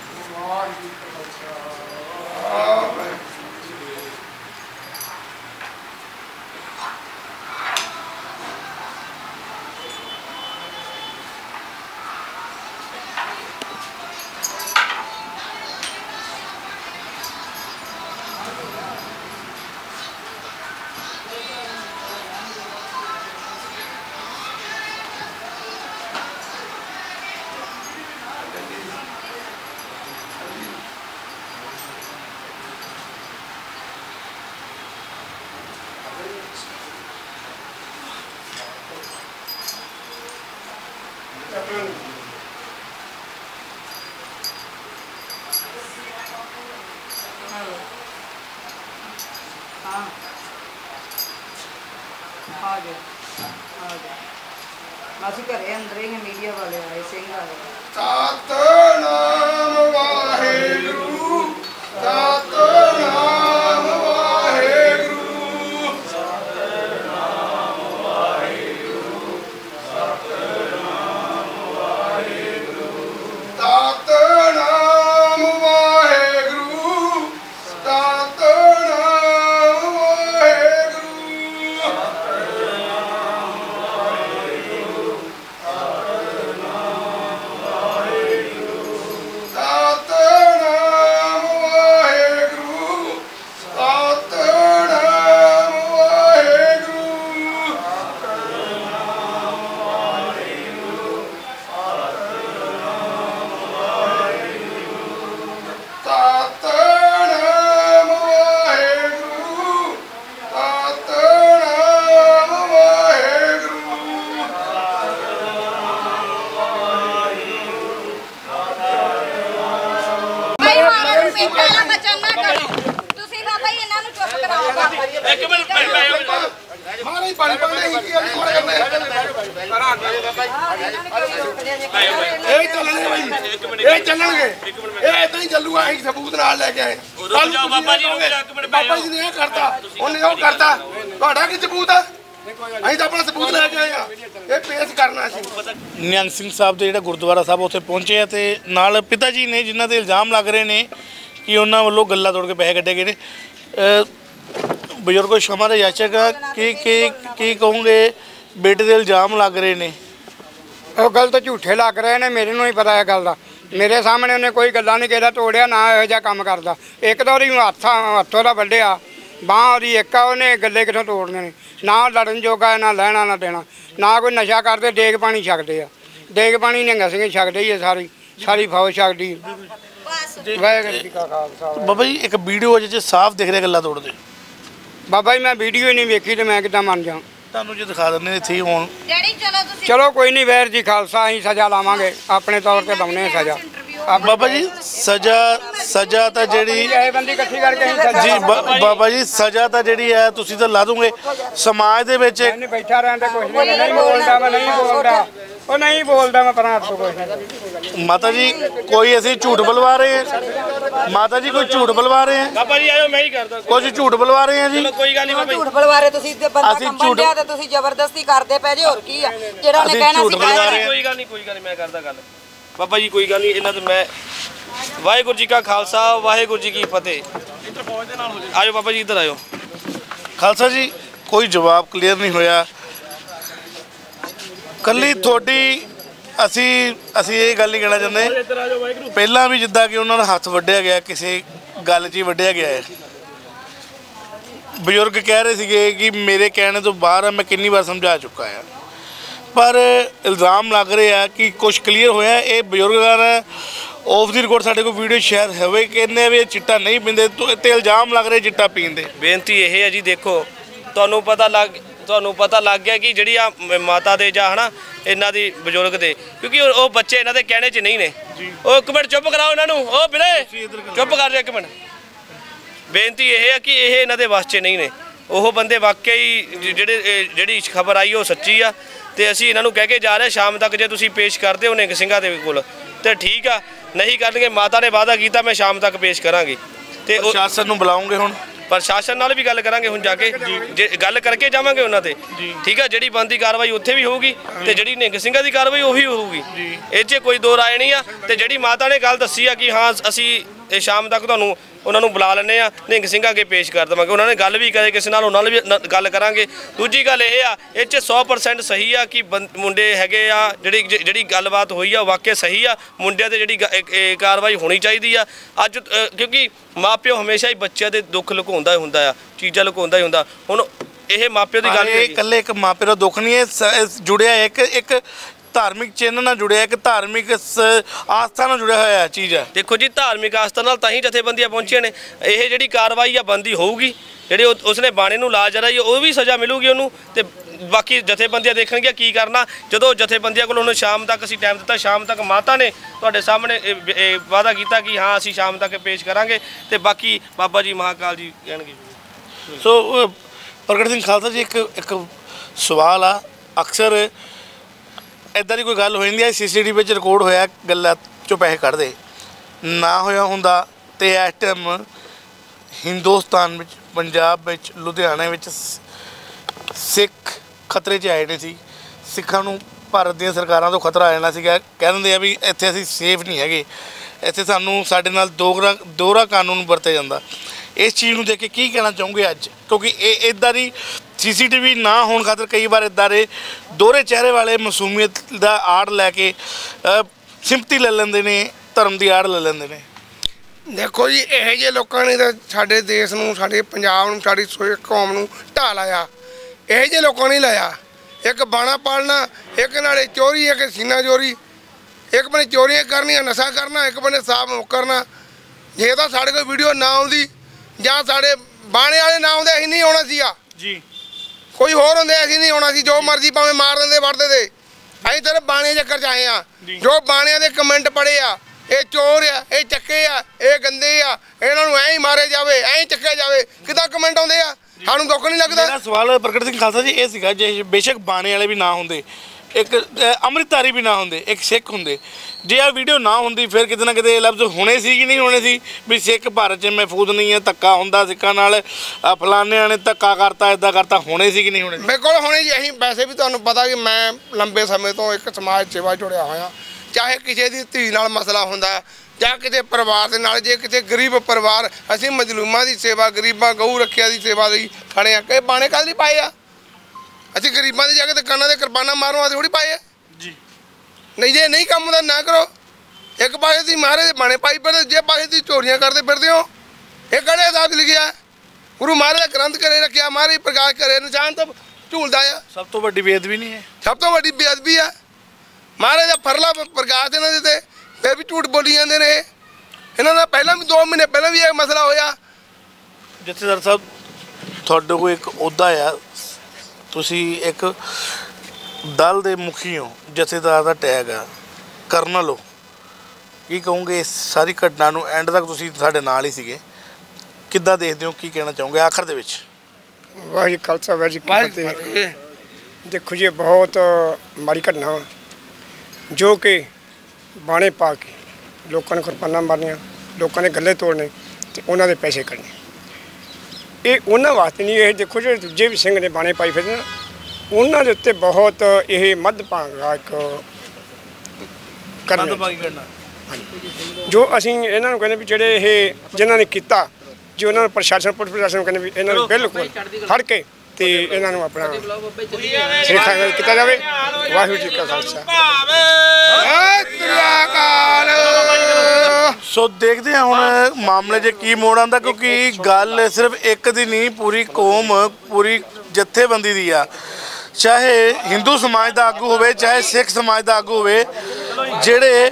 ਆ ਗਏ ਆ ਗਏ ਅਸੀਂ ਘਰੇ ਅੰਦਰ ਹੀ ਮੀਡੀਆ ਵਾਲੇ ਆਏ ਸਿੰਘ ਵਾਲੇ ਸਤਨਾਮ ਵਾਹਿਗੁਰੂ ਸਤਨਾਮ ਵਾਹਿਗੁਰੂ ਸਤਨਾਮ ਵਾਹਿਗੁਰੂ ਸਤਨਾਮ ਵਾਹਿਗੁਰੂ ਸਤਨਾਮ ਵਾਹਿਗੁਰੂ ਸਤਨਾਮ ਤੁਸੀਂ ਬਾਬਾ ਜੀ ਇਹਨਾਂ ਨੂੰ ਚੁੱਪ ਕਰਾਓ ਇੱਕ ਮਿੰਟ ਭਾਈ ਭਾਈ ਮਾਰੇ ਪਾਣੀ ਪਾਣੀ ਕੀ ਗੱਲ ਕਰਨੇ ਇਹ ਚੱਲਣਗੇ ਬਾਈ ਇਹ ਚੱਲਣਗੇ ਇਹ ਇਦਾਂ ਹੀ ਚੱਲੂਗਾ ਅਸੀਂ ਸਬੂਤ ਨਾਲ ਲੈ ਕੇ ਆਏ ਰੁਕ ਜਾਓ ਬਾਬਾ ਜੀ ਰੁਕ ਜਾਓ ਇੱਕ ਮਿੰਟ ਬਾਬਾ ਜੀ ਨੇ ਇਹ ਕਰਤਾ ਉਹਨੇ ਉਹ ਕਰਤਾ ਤੁਹਾਡਾ ਕੀ ਸਬੂਤ ਆ ਅਸੀਂ ਤਾਂ ਆਪਣਾ ਸਬੂਤ ਲੈ ਕੇ ਆਏ ਆ ਇਹ ਪੇਸ਼ ਕਰਨਾ ਸੀ ਨਿਹੰਗ ਸਿੰਘ ਸਾਹਿਬ ਦੇ ਜਿਹੜਾ ਗੁਰਦੁਆਰਾ ਸਾਹਿਬ ਉੱਥੇ ਪਹੁੰਚੇ ਆ ਤੇ ਨਾਲ ਪਿਤਾ ਜੀ ਨੇ ਜਿਨ੍ਹਾਂ ਤੇ ਇਲਜ਼ਾਮ ਲੱਗ ਰਹੇ ਨੇ ਕਿ ਉਹਨਾਂ ਵੱਲੋਂ ਗੱਲਾਂ ਤੋੜ ਕੇ ਪੈਸੇ ਕੱਢੇ ਗਏ ਨੇ ਬਜ਼ੁਰਗੋ ਸ਼ਮਾ ਦੇ ਯਾਚਕ ਕੀ ਕੀ ਕੀ ਕਹੋਗੇ ਬੇਟੇ ਦੇ ਇਲਜ਼ਾਮ ਲੱਗ ਰਹੇ ਨੇ ਉਹ ਗੱਲ ਤਾਂ ਝੂਠੇ ਲੱਗ ਰਹੇ ਨੇ ਮੇਰੇ ਨੂੰ ਹੀ ਪਤਾ ਇਹ ਗੱਲ ਦਾ ਮੇਰੇ ਸਾਹਮਣੇ ਉਹਨੇ ਕੋਈ ਗੱਲਾਂ ਨਹੀਂ ਕਿਹਦਾ ਤੋੜਿਆ ਨਾ ਇਹੋ ਜਿਹਾ ਕੰਮ ਕਰਦਾ ਇੱਕ ਤਾਂ ਉਹਦੀ ਹੱਥਾਂ ਹੱਥੋਂ ਦਾ ਵੱਢਿਆ ਬਾਂਹ ਉਹਦੀ ਇੱਕ ਆ ਉਹਨੇ ਗੱਲੇ ਕਿੱਥੋਂ ਤੋੜਨੇ ਨੇ ਨਾ ਲੜਨ ਜੋਗਾ ਨਾ ਲੈਣਾ ਨਾ ਦੇਣਾ ਨਾ ਕੋਈ ਨਸ਼ਾ ਕਰਦੇ ਡੇਗ ਪਾਣੀ ਛਕਦੇ ਆ ਡੇਗ ਪਾਣੀ ਨਿਹੰਗ ਸਿੰਘ ਛਕਦੇ ਹੀ ਆ ਸਾਰੀ ਸਾਰੀ ਫੌਜ ਛਕਦੀ ਵਾਹਿਗੁਰੂ ਜੀ ਕਾ ਖਾਲਸਾ ਬਾਬਾ ਜੀ ਇੱਕ ਵੀਡੀਓ ਜਿਹਦੇ ਸਾਫ਼ ਦਿਖ ਰਿਹਾ ਗੱਲਾਂ ਤੋੜਦੇ ਬਾਬਾ ਜੀ ਮੈਂ ਵੀਡੀਓ ਹੀ ਨਹੀਂ ਵੇਖੀ ਤੇ ਮੈਂ ਕਿੱਦਾਂ ਮੰਨ ਜਾ ਤੁਹਾਨੂੰ ਜੇ ਦਿਖਾ ਦਿੰਦੇ ਨੇ ਇੱਥੇ ਹੁਣ ਡੈਡੀ ਚਲੋ ਤੁਸੀਂ ਚਲੋ ਕੋਈ ਨਹੀਂ ਵੈਰ ਜੀ ਖਾਲਸਾ ਅਸੀਂ ਸਜ਼ਾ ਲਾਵਾਂਗੇ ਆਪਣੇ ਤੌਰ ਤੇ ਲਾਉਣੇ ਸਜ਼ਾ ਬਾਬਾ ਜੀ ਸਜ਼ਾ ਸਜ਼ਾ ਤਾਂ ਜਿਹੜੀ ਇਹ ਬੰਦੀ ਇਕੱਠੀ ਕਰਕੇ ਅਸੀਂ ਸਜ਼ਾ ਜੀ ਬਾ- ਬਾਬਾ ਜੀ ਸਜ਼ਾ ਤਾਂ ਜਿਹੜੀ ਹੈ ਤੁਸੀਂ ਤਾਂ ਲਾ ਦੋਗੇ ਸਮਾਜ ਦੇ ਵਿੱਚ ਨਹੀਂ ਬੈਠਾ ਰਹਿਣ ਤੇ ਕੁਝ ਨਹੀਂ ਨਹੀਂ ਬੋਲਦਾ ਮੈਂ ਨਹੀਂ ਬੋਲਦਾ ਉਹ ਨਹੀਂ ਬੋਲਦਾ ਮੈਂ ਪਰਾਂ ਹੱਥ ਕੋਈ ਮਾਤਾ ਜੀ ਕੋਈ ਅਸੀਂ ਝੂਠ ਬੁਲਵਾ ਰਹੇ ਹਾਂ ਮਾਤਾ ਜੀ ਕੋਈ ਝੂਠ ਬੁਲਵਾ ਰਹੇ ਹਾਂ ਬਾਬਾ ਜੀ ਆਇਓ ਮੈਂ ਹੀ ਕਰਦਾ ਕੁਝ ਝੂਠ ਬੁਲਵਾ ਰਹੇ ਹਾਂ ਜੀ ਚਲੋ ਕੋਈ ਗੱਲ ਨਹੀਂ ਬਾਬਾ ਜੀ ਝੂਠ ਬਲਵਾਰੇ ਤੁਸੀਂ ਤੇ ਬੰਦਾ ਅਸੀਂ ਕੰਬਣ ਝੂਠ- ਡਿਆ ਤੇ ਤੁਸੀਂ ਜ਼ਬਰਦਸਤੀ ਕਰਦੇ ਪਏ ਜੇ ਹੋਰ ਕੀ ਆ ਜਿਹੜਾ ਉਹਨੇ ਅਸੀਂ ਕਹਿਣਾ ਝੂਠ ਸੀ ਬੁਲਵਾ ਕਹਿਣਾ। ਰਹੇ ਹਾਂ। ਕੋਈ ਗੱਲ ਨਹੀਂ ਕੋਈ ਗੱਲ ਨਹੀਂ ਮੈਂ ਕਰਦਾ ਗੱਲ ਬਾਬਾ ਜੀ ਕੋਈ ਗੱਲ ਨਹੀਂ ਇਹਨਾਂ ਤੇ ਮੈਂ ਵਾਹਿਗੁਰੂ ਜੀ ਕਾ ਖਾਲਸਾ ਵਾਹਿਗੁਰੂ ਜੀ ਕੀ ਫਤਿਹ ਆਜੋ ਬਾਬਾ ਜੀ ਇੱਧਰ ਆਇਓ ਖਾਲਸਾ ਜੀ ਕੋਈ ਜਵਾਬ ਕਲੀਅਰ ਨਹੀਂ ਹੋਇਆ ਕੱਲੀ ਤੁਹਾਡੀ ਅਸੀਂ ਅਸੀਂ ਇਹ ਗੱਲ ਨਹੀਂ ਕਹਿਣਾ ਚਾਹੁੰਦੇ ਪਹਿਲਾਂ ਵੀ ਜਿੱਦਾਂ ਕਿ ਉਹਨਾਂ ਦਾ ਹੱਥ ਵੱਢਿਆ ਗਿਆ ਕਿਸੇ ਗੱਲ 'ਚ ਹੀ ਵੱਢਿਆ ਗਿਆ ਹੈ ਬਜ਼ੁਰਗ ਕਹਿ ਰਹੇ ਸੀਗੇ ਕਿ ਮੇਰੇ ਕਹਿਣੇ ਤੋਂ ਬਾਹਰ ਆ ਮੈਂ ਕਿੰਨੀ ਵਾਰ ਸਮਝਾ ਚੁੱਕਾ ਆ ਪਰ ਇਲਜ਼ਾਮ ਲੱਗ ਰਿਹਾ ਕਿ ਕੁਝ ਕਲੀਅਰ ਹੋਇਆ ਇਹ ਬਜ਼ੁਰਗਾਂ ਨੇ ਆਫ ਦੀ ਰਿਕਾਰਡ ਸਾਡੇ ਕੋਲ ਵੀਡੀਓ ਸ਼ੇਅਰ ਹੋਵੇ ਕਿ ਇਹਨੇ ਵੀ ਚਿੱਟਾ ਨਹੀਂ ਪੀਂਦੇ ਤੇ ਇਲਜ਼ਾਮ ਲੱਗ ਰਿਹਾ ਚਿੱਟਾ ਪੀਂਦੇ ਬੇਨਤੀ ਇਹ ਹੈ ਜੀ ਦੇਖੋ ਤੁਹਾਨੂੰ ਪਤਾ ਲੱਗ ਤੁਹਾਨੂੰ ਪਤਾ ਲੱਗ ਗਿਆ ਕਿ ਜਿਹੜੀ ਆ ਮਾਤਾ ਦੇ ਜਾਂ ਹਨਾ ਇਹਨਾਂ ਦੀ ਬਜ਼ੁਰਗ ਦੇ ਕਿਉਂਕਿ ਉਹ ਬੱਚੇ ਇਹਨਾਂ ਦੇ ਕਹਿਣੇ 'ਚ ਨਹੀਂ ਨੇ ਉਹ ਇੱਕ ਮਿੰਟ ਚੁੱਪ ਕਰਾਓ ਇਹਨਾਂ ਨੂੰ ਉਹ ਵੀਰੇ ਚੁੱਪ ਕਰ ਜਾ ਇੱਕ ਮਿੰਟ ਬੇਨਤੀ ਇਹ ਹੈ ਕਿ ਇਹ ਇਹਨਾਂ ਦੇ ਵੱਸ 'ਚ ਨਹੀਂ ਨੇ ਉਹ ਬੰਦੇ ਵਾਕਿਆ ਹੀ ਜਿਹੜੇ ਜਿਹੜੀ ਖਬਰ ਆਈ ਉਹ ਸੱਚੀ ਆ ਤੇ ਅਸੀਂ ਇਹਨਾਂ ਨੂੰ ਕਹਿ ਕੇ ਜਾ ਰਹੇ ਸ਼ਾਮ ਤੱਕ ਜੇ ਤੁਸੀਂ ਪੇਸ਼ ਕਰਦੇ ਹੋ ਨਿਹੰਗ ਸਿੰਘਾਂ ਦੇ ਕੋਲ ਤੇ ਠੀਕ ਆ ਨਹੀਂ ਕਰਨਗੇ ਮਾਤਾ ਨੇ ਵਾਅਦਾ ਕੀਤਾ ਮੈਂ ਸ਼ਾਮ ਤੱਕ ਪੇਸ਼ ਕਰਾਂਗੀ ਤੇ ਪ੍ਰਸ਼ਾਸਨ ਨੂੰ ਬੁਲਾਉਂਗੇ ਹੁਣ ਪ੍ਰਸ਼ਾਸਨ ਨਾਲ ਵੀ ਗੱਲ ਕਰਾਂਗੇ ਹੁਣ ਜਾ ਕੇ ਜੇ ਗੱਲ ਕਰਕੇ ਜਾਵਾਂਗੇ ਉਹਨਾਂ ਤੇ ਠੀਕ ਆ ਜਿਹੜੀ ਬਣਦੀ ਕਾਰਵਾਈ ਉੱਥੇ ਵੀ ਹੋਊਗੀ ਤੇ ਜਿਹੜੀ ਨਿਹੰਗ ਸਿੰਘਾਂ ਦੀ ਕਾਰਵਾਈ ਉਹੀ ਹੋਊਗੀ ਇਹ 'ਚ ਕੋਈ ਦੋ ਰਾਏ ਨਹੀਂ ਆ ਤੇ ਜਿਹੜੀ ਮਾਤਾ ਨੇ ਗੱਲ ਦੱਸੀ ਆ ਕਿ ਹਾਂ ਅਸੀਂ ਇਹ ਸ਼ਾਮ ਤੱਕ ਤੁਹਾਨੂੰ ਉਹਨਾਂ ਨੂੰ ਬੁਲਾ ਲੈਂਦੇ ਆ ਨਿਹੰਗ ਸਿੰਘਾਂ ਅੱਗੇ ਪੇਸ਼ ਕਰ ਦੇਵਾਂਗੇ ਉਹਨਾਂ ਨੇ ਗੱਲ ਵੀ ਕਰੇ ਕਿਸੇ ਨਾਲ ਉਹਨਾਂ ਨਾਲ ਵੀ ਗੱਲ ਕਰਾਂਗੇ ਦੂਜੀ ਗੱਲ ਇਹ ਆ ਇਹ 'ਚ ਸੌ ਪਰਸੈਂਟ ਸਹੀ ਆ ਕਿ ਮੁੰਡੇ ਹੈਗੇ ਆ ਜਿਹੜੀ ਜਿਹੜੀ ਗੱਲਬਾਤ ਹੋਈ ਆ ਵਾਕਿਆ ਸਹੀ ਆ ਮੁੰਡਿਆਂ ਤੇ ਜਿਹੜੀ ਕਾਰਵਾਈ ਹੋਣੀ ਚਾਹੀਦੀ ਆ ਅੱਜ ਕਿਉਂਕਿ ਮਾਪਿਓ ਹਮੇਸ਼ਾ ਹੀ ਬੱਚਿਆਂ ਦੇ ਦੁੱਖ ਲੁਕਾਉਂਦਾ ਹੀ ਹੁੰਦਾ ਆ ਚੀਜ਼ਾਂ ਲੁਕਾਉਂਦਾ ਹੀ ਹੁੰਦਾ ਹੁਣ ਇਹ ਮਾਪਿਓ ਦੀ ਗੱਲ ਇਹ ਇਕੱਲੇ ਇੱਕ ਮਾਪੇ ਦਾ ਦੁੱਖ ਨਹੀਂ ਹੈ ਜੁੜਿਆ ਇੱਕ ਇੱਕ ਧਾਰਮਿਕ ਚਿੰਨ੍ਹ ਨਾਲ ਜੁੜਿਆ ਇੱਕ ਧਾਰਮਿਕ ਆਸਥਾ ਨਾਲ ਜੁੜਿਆ ਹੋਇਆ ਚੀਜ਼ ਹੈ ਦੇਖੋ ਜੀ ਧਾਰਮਿਕ ਆਸਥਾ ਨਾਲ ਤਾਂ ਹੀ ਜਥੇਬੰਦੀਆਂ ਪਹੁੰਚੀਆਂ ਨੇ ਇਹ ਜਿਹੜੀ ਕਾਰਵਾਈ ਆ ਬੰਦੀ ਹੋਊਗੀ ਜਿਹੜੇ ਉਸਨੇ ਬਾਣੇ ਨੂੰ ਲਾਜ ਰਹੀ ਉਹ ਵੀ ਸਜ਼ਾ ਮਿਲੂਗੀ ਉਹਨੂੰ ਤੇ ਬਾਕੀ ਜਥੇਬੰਦੀਆਂ ਦੇਖਣਗੀਆਂ ਕੀ ਕਰਨਾ ਜਦੋਂ ਜਥੇਬੰਦੀਆਂ ਕੋਲ ਉਹਨੂੰ ਸ਼ਾਮ ਤੱਕ ਅਸੀਂ ਟਾਈਮ ਦਿੱਤਾ ਸ਼ਾਮ ਤੱਕ ਮਾਤਾ ਨੇ ਤੁਹਾਡੇ ਸਾਹਮਣੇ ਵਾਅਦਾ ਕੀਤਾ ਕਿ ਹਾਂ ਅਸੀਂ ਸ਼ਾਮ ਤੱਕ ਪੇਸ਼ ਕਰਾਂਗੇ ਤੇ ਬਾਕੀ ਬਾਬਾ ਜੀ ਮਹਾਕਾਲ ਜੀ ਕਹਿਣਗੇ ਸੋ ਪ੍ਰਗਟ ਸਿੰਘ ਖਾਲਸਾ ਜੀ ਇੱਕ ਇੱਕ ਸਵਾਲ ਆ ਅਕਸਰ ਇੱਦਾਂ ਦੀ ਕੋਈ ਗੱਲ ਹੋ ਜਾਂਦੀ ਹੈ ਸੀ ਸੀ ਟੀ ਵੀ ਵਿੱਚ ਰਿਕਾਰਡ ਹੋਇਆ ਗੱਲਾਂ 'ਚੋਂ ਪੈਸੇ ਕੱਢਦੇ ਨਾ ਹੋਇਆ ਹੁੰਦਾ ਤੇ ਇਸ ਟਾਈਮ ਹਿੰਦੁਸਤਾਨ ਵਿੱਚ ਪੰਜਾਬ ਵਿੱਚ ਲੁਧਿਆਣੇ ਵਿੱਚ ਸਿੱਖ ਖਤਰੇ 'ਚ ਆਏ ਨੇ ਸੀ ਸਿੱਖਾਂ ਨੂੰ ਭਾਰਤ ਦੀਆਂ ਸਰਕਾਰਾਂ ਤੋਂ ਖਤਰਾ ਆ ਜਾਣਾ ਸੀਗਾ ਕਹਿ ਦਿੰਦੇ ਆ ਵੀ ਇੱਥੇ ਅਸੀਂ ਸੇਫ ਨਹੀਂ ਹੈਗੇ ਇੱਥੇ ਸਾਨੂੰ ਸਾਡੇ ਨਾਲ ਦੋਹਰਾ ਦੋਹਰਾ ਕਾਨੂੰਨ ਵਰਤਿਆ ਜਾਂਦਾ ਇਸ ਚੀਜ਼ ਨੂੰ ਦੇਖ ਕੇ ਕੀ ਕਹਿਣਾ ਚਾਹੋਗੇ ਅੱਜ ਕਿਉਂਕਿ ਇਹ ਇੱਦਾਂ ਦੀ ਸੀ ਸੀ ਟੀ ਵੀ ਨਾ ਹੋਣ ਖਾਤਰ ਕਈ ਵਾਰ ਇੱਦਾਂ ਦੇ ਦੋਹਰੇ ਚਿਹਰੇ ਵਾਲੇ ਮਾਸੂਮੀਅਤ ਦਾ ਆੜ ਲੈ ਕੇ ਸਿੰਪਤੀ ਲੈ ਲੈਂਦੇ ਨੇ ਧਰਮ ਦੀ ਆੜ ਲੈ ਲੈਂਦੇ ਨੇ ਦੇਖੋ ਜੀ ਇਹੋ ਜਿਹੇ ਲੋਕਾਂ ਨੇ ਤਾਂ ਸਾਡੇ ਦੇਸ਼ ਨੂੰ ਸਾਡੇ ਪੰਜਾਬ ਨੂੰ ਸਾਡੀ ਕੌਮ ਨੂੰ ਢਾਹ ਲਾਇਆ ਇਹੋ ਜਿਹੇ ਲੋਕਾਂ ਨੇ ਲਾਇਆ ਇੱਕ ਬਾਣਾ ਪਾਲਣਾ ਇੱਕ ਨਾਲੇ ਚੋਰੀ ਇੱਕ ਸੀਨਾ ਚੋਰੀ ਇੱਕ ਬੰਨੇ ਚੋਰੀਆਂ ਕਰਨੀਆਂ ਨਸ਼ਾ ਕਰਨਾ ਇੱਕ ਬੰਨੇ ਸਾਫ ਕਰਨਾ ਜੇ ਤਾਂ ਸਾਡੇ ਕੋਲ ਵੀਡੀਓ ਨਾ ਆਉਂਦੀ ਜਾਂ ਸਾਡੇ ਬਾਣੇ ਵਾਲੇ ਨਾ ਆਉਂਦੇ ਅਸੀਂ ਨਹੀਂ ਆਉਣਾ ਸੀਗਾ ਜੀ ਕੋਈ ਹੋਰ ਹੁੰਦੇ ਅਸੀਂ ਨਹੀਂ ਆਉਣਾ ਸੀ ਜੋ ਮਰਜ਼ੀ ਭਾਵੇਂ ਮਾਰ ਦਿੰਦੇ ਵੜਦੇ ਦੇ ਅਸੀਂ ਤਾਂ ਬਾਣੇ ਚੱਕਰ 'ਚ ਆਏ ਆ ਜੋ ਬਾਣਿਆਂ ਦੇ ਕਮੈਂਟ ਪੜੇ ਆ ਇਹ ਚੋਰ ਆ ਇਹ ਚੱਕੇ ਆ ਇਹ ਗੰਦੇ ਆ ਇਹਨਾਂ ਨੂੰ ਐਂ ਹੀ ਮਾਰੇ ਜਾਵੇ ਐਂ ਹੀ ਚੱਕਿਆ ਜਾਵੇ ਕਿੱਦਾਂ ਕਮੈਂਟ ਆਉਂਦੇ ਆ ਸਾਨੂੰ ਦੁੱਖ ਨਹੀਂ ਲੱਗਦਾ ਮੇਰਾ ਸਵਾਲ ਪ੍ਰਗਟ ਸਿੰਘ ਖਾਲਸਾ ਜੀ ਇਹ ਸੀਗਾ ਜੇ ਬੇਸ਼ੱਕ ਬਾਣੇ ਵਾਲੇ ਵੀ ਨਾ ਹੁੰਦੇ ਇੱਕ ਅੰਮ੍ਰਿਤਧਾਰੀ ਵੀ ਨਾ ਹੁੰਦੇ ਇੱਕ ਸਿੱਖ ਹੁੰਦੇ ਜੇ ਇਹ ਵੀਡੀਓ ਨਾ ਹੁੰਦੀ ਫਿਰ ਕਿਤੇ ਨਾ ਕਿਤੇ ਇਹ ਲਫ਼ਜ਼ ਹੋਣੇ ਸੀ ਕਿ ਨਹੀਂ ਹੋਣੇ ਸੀ ਵੀ ਸਿੱਖ ਭਾਰਤ 'ਚ ਮਹਿਫੂਜ਼ ਨਹੀਂ ਹੈ ਧੱਕਾ ਹੁੰਦਾ ਸਿੱਖਾਂ ਨਾਲ ਫਲਾਨਿਆਂ ਨੇ ਧੱਕਾ ਕਰਤਾ ਇੱਦਾਂ ਕਰਤਾ ਹੋਣੇ ਸੀ ਕਿ ਨਹੀਂ ਹੋਣੇ ਬਿਲਕੁਲ ਹੋਣੇ ਜੀ ਅਸੀਂ ਵੈਸੇ ਵੀ ਤੁਹਾਨੂੰ ਪਤਾ ਕਿ ਮੈਂ ਲੰਬੇ ਸਮੇਂ ਤੋਂ ਇੱਕ ਸਮਾਜ ਸੇਵਾ ਜੁੜਿਆ ਹੋਇਆ ਚਾਹੇ ਕਿਸੇ ਦੀ ਧੀ ਨਾਲ ਮਸਲਾ ਹੁੰਦਾ ਜਾਂ ਕਿਸੇ ਪਰਿਵਾਰ ਦੇ ਨਾਲ ਜੇ ਕਿਸੇ ਗਰੀਬ ਪਰਿਵਾਰ ਅਸੀਂ ਮਜ਼ਲੂਮਾਂ ਦੀ ਸੇਵਾ ਗਰੀਬਾਂ ਗਊ ਰੱਖਿਆ ਦੀ ਸੇਵਾ ਲਈ ਖੜੇ ਆ ਕਿ ਬਾਣੇ ਕਾਹਦੇ ਲਈ ਪਾਏ ਆ ਅਸੀਂ ਗਰੀਬਾਂ ਦੀ ਜਾ ਕੇ ਦੁਕਾਨਾਂ ਦੇ ਕੁਰਬਾਨਾਂ ਮਾਰੋਂ ਆ ਥੋੜੀ ਪਾਏ ਆ ਜੀ ਨਹੀਂ ਜੇ ਨਹੀਂ ਕੰਮ ਦਾ ਨਾ ਕਰੋ ਇੱਕ ਪਾਸੇ ਦੀ ਮਹਾਰਾਜ ਦੇ ਬਾਣੇ ਪਾਈ ਫਿਰਦੇ ਜੇ ਪਾਸੇ ਦੀ ਚੋਰੀਆਂ ਕਰਦੇ ਫਿਰਦੇ ਹੋ ਇਹ ਕਿਹੜੇ ਹਿਸਾਬ ਲਿਖਿਆ ਗੁਰੂ ਮਹਾਰਾਜ ਦਾ ਗ੍ਰੰਥ ਘਰੇ ਰੱਖਿਆ ਮਹਾਰਾਜ ਪ੍ਰਕਾਸ਼ ਘਰੇ ਨਿਸ਼ਾਨ ਤਾਂ ਝੂਲਦਾ ਆ ਸਭ ਤੋਂ ਵੱਡੀ ਬੇਅਦਬੀ ਨਹੀਂ ਹੈ ਸਭ ਤੋਂ ਵੱਡੀ ਬੇਅਦਬੀ ਆ ਮਹਾਰਾਜ ਦਾ ਫਰਲਾ ਪ੍ਰਕਾਸ਼ ਇਹਨਾਂ ਦੇ ਤੇ ਫਿਰ ਵੀ ਝੂਠ ਬੋਲੀ ਜਾਂਦੇ ਨੇ ਇਹਨਾਂ ਦਾ ਪਹਿਲਾਂ ਵੀ ਦੋ ਮਹੀਨੇ ਪਹਿਲਾਂ ਵੀ ਇਹ ਮਸਲਾ ਹੋਇਆ ਜਥੇਦਾਰ ਸਾਹਿਬ ਤੁਹਾਡੇ ਕੋਲ ਇੱਕ ਅਹੁਦਾ ਆ ਤੁਸੀਂ ਇੱਕ ਦਲ ਦੇ ਮੁਖੀ ਹੋ ਜਥੇਦਾਰ ਦਾ ਟੈਗ ਆ ਕਰਨਲ ਹੋ ਕੀ ਕਹੋਗੇ ਇਸ ਸਾਰੀ ਘਟਨਾ ਨੂੰ ਐਂਡ ਤੱਕ ਤੁਸੀਂ ਸਾਡੇ ਨਾਲ ਹੀ ਸੀਗੇ ਕਿੱਦਾਂ ਦੇਖਦੇ ਹੋ ਕੀ ਕਹਿਣਾ ਚਾਹੋਗੇ ਆਖਰ ਦੇ ਵਿੱਚ ਵਾਹਿਗੁਰੂ ਖਾਲਸਾ ਵਾਹਿਗੁਰੂ ਜੀ ਕੀ ਫਤਿਹ ਦੇਖੋ ਜੀ ਬਹੁਤ ਮਾੜੀ ਘਟਨਾ ਜੋ ਕਿ ਬਾਣੇ ਪਾ ਕੇ ਲੋਕਾਂ ਨੂੰ ਕਿਰਪਾਨਾਂ ਮਾਰਨੀਆਂ, ਲੋਕਾਂ ਦੇ ਗੱਲੇ ਤੋੜਨੇ ਤੇ ਉਹਨਾਂ ਦੇ ਪੈਸੇ ਕੱਢਣੇ। ਇਹ ਉਹਨਾਂ ਵਾਸਤੇ ਨਹੀਂ, ਇਹ ਦੇਖੋ ਜਿਹੜੇ ਦੂਜੇ ਵੀ ਸਿੰਘ ਨੇ ਬਾਣੇ ਪਾਈ ਫਿਰਦੇ ਨਾ, ਉਹਨਾਂ ਦੇ ਉੱਤੇ ਬਹੁਤ ਇਹ ਮੱਧਭਾਗਾ ਇੱਕ ਕਰਨਾ ਜੋ ਅਸੀਂ ਇਹਨਾਂ ਨੂੰ ਕਹਿੰਦੇ ਵੀ ਜਿਹੜੇ ਇਹ ਜਿਨ੍ਹਾਂ ਨੇ ਕੀਤਾ, ਜੋ ਉਹਨਾਂ ਨੂੰ ਪ੍ਰਸ਼ਾਸਨ ਪੁਲਿਸ ਪ੍ਰਸ਼ਾਸਨ ਨੂੰ ਕਹਿੰਦੇ ਵੀ ਇਹਨਾਂ ਨੂੰ ਬਿਲਕੁਲ ਫੜ ਕੇ ਤੇ ਇਹਨਾਂ ਨੂੰ ਆਪਣਾ ਸਿੱਖਿਆ ਕੀਤਾ ਜਾਵੇ। ਵਾਹਿਗੁਰੂ ਜੀ ਕਾ ਖਾਲਸਾ। ਸੋ ਦੇਖਦੇ ਹਾਂ ਹੁਣ ਮਾਮਲੇ 'ਚ ਕੀ ਮੋੜ ਆਉਂਦਾ, ਕਿਉਂਕਿ ਗੱਲ ਸਿਰਫ ਇੱਕ ਦੀ ਨਹੀਂ, ਪੂਰੀ ਕੌਮ ਪੂਰੀ ਜਥੇਬੰਦੀ ਦੀ ਆ। ਚਾਹੇ ਹਿੰਦੂ ਸਮਾਜ ਦਾ ਆਗੂ ਹੋਵੇ, ਚਾਹੇ ਸਿੱਖ ਸਮਾਜ ਦਾ ਆਗੂ ਹੋਵੇ, ਜਿਹੜੇ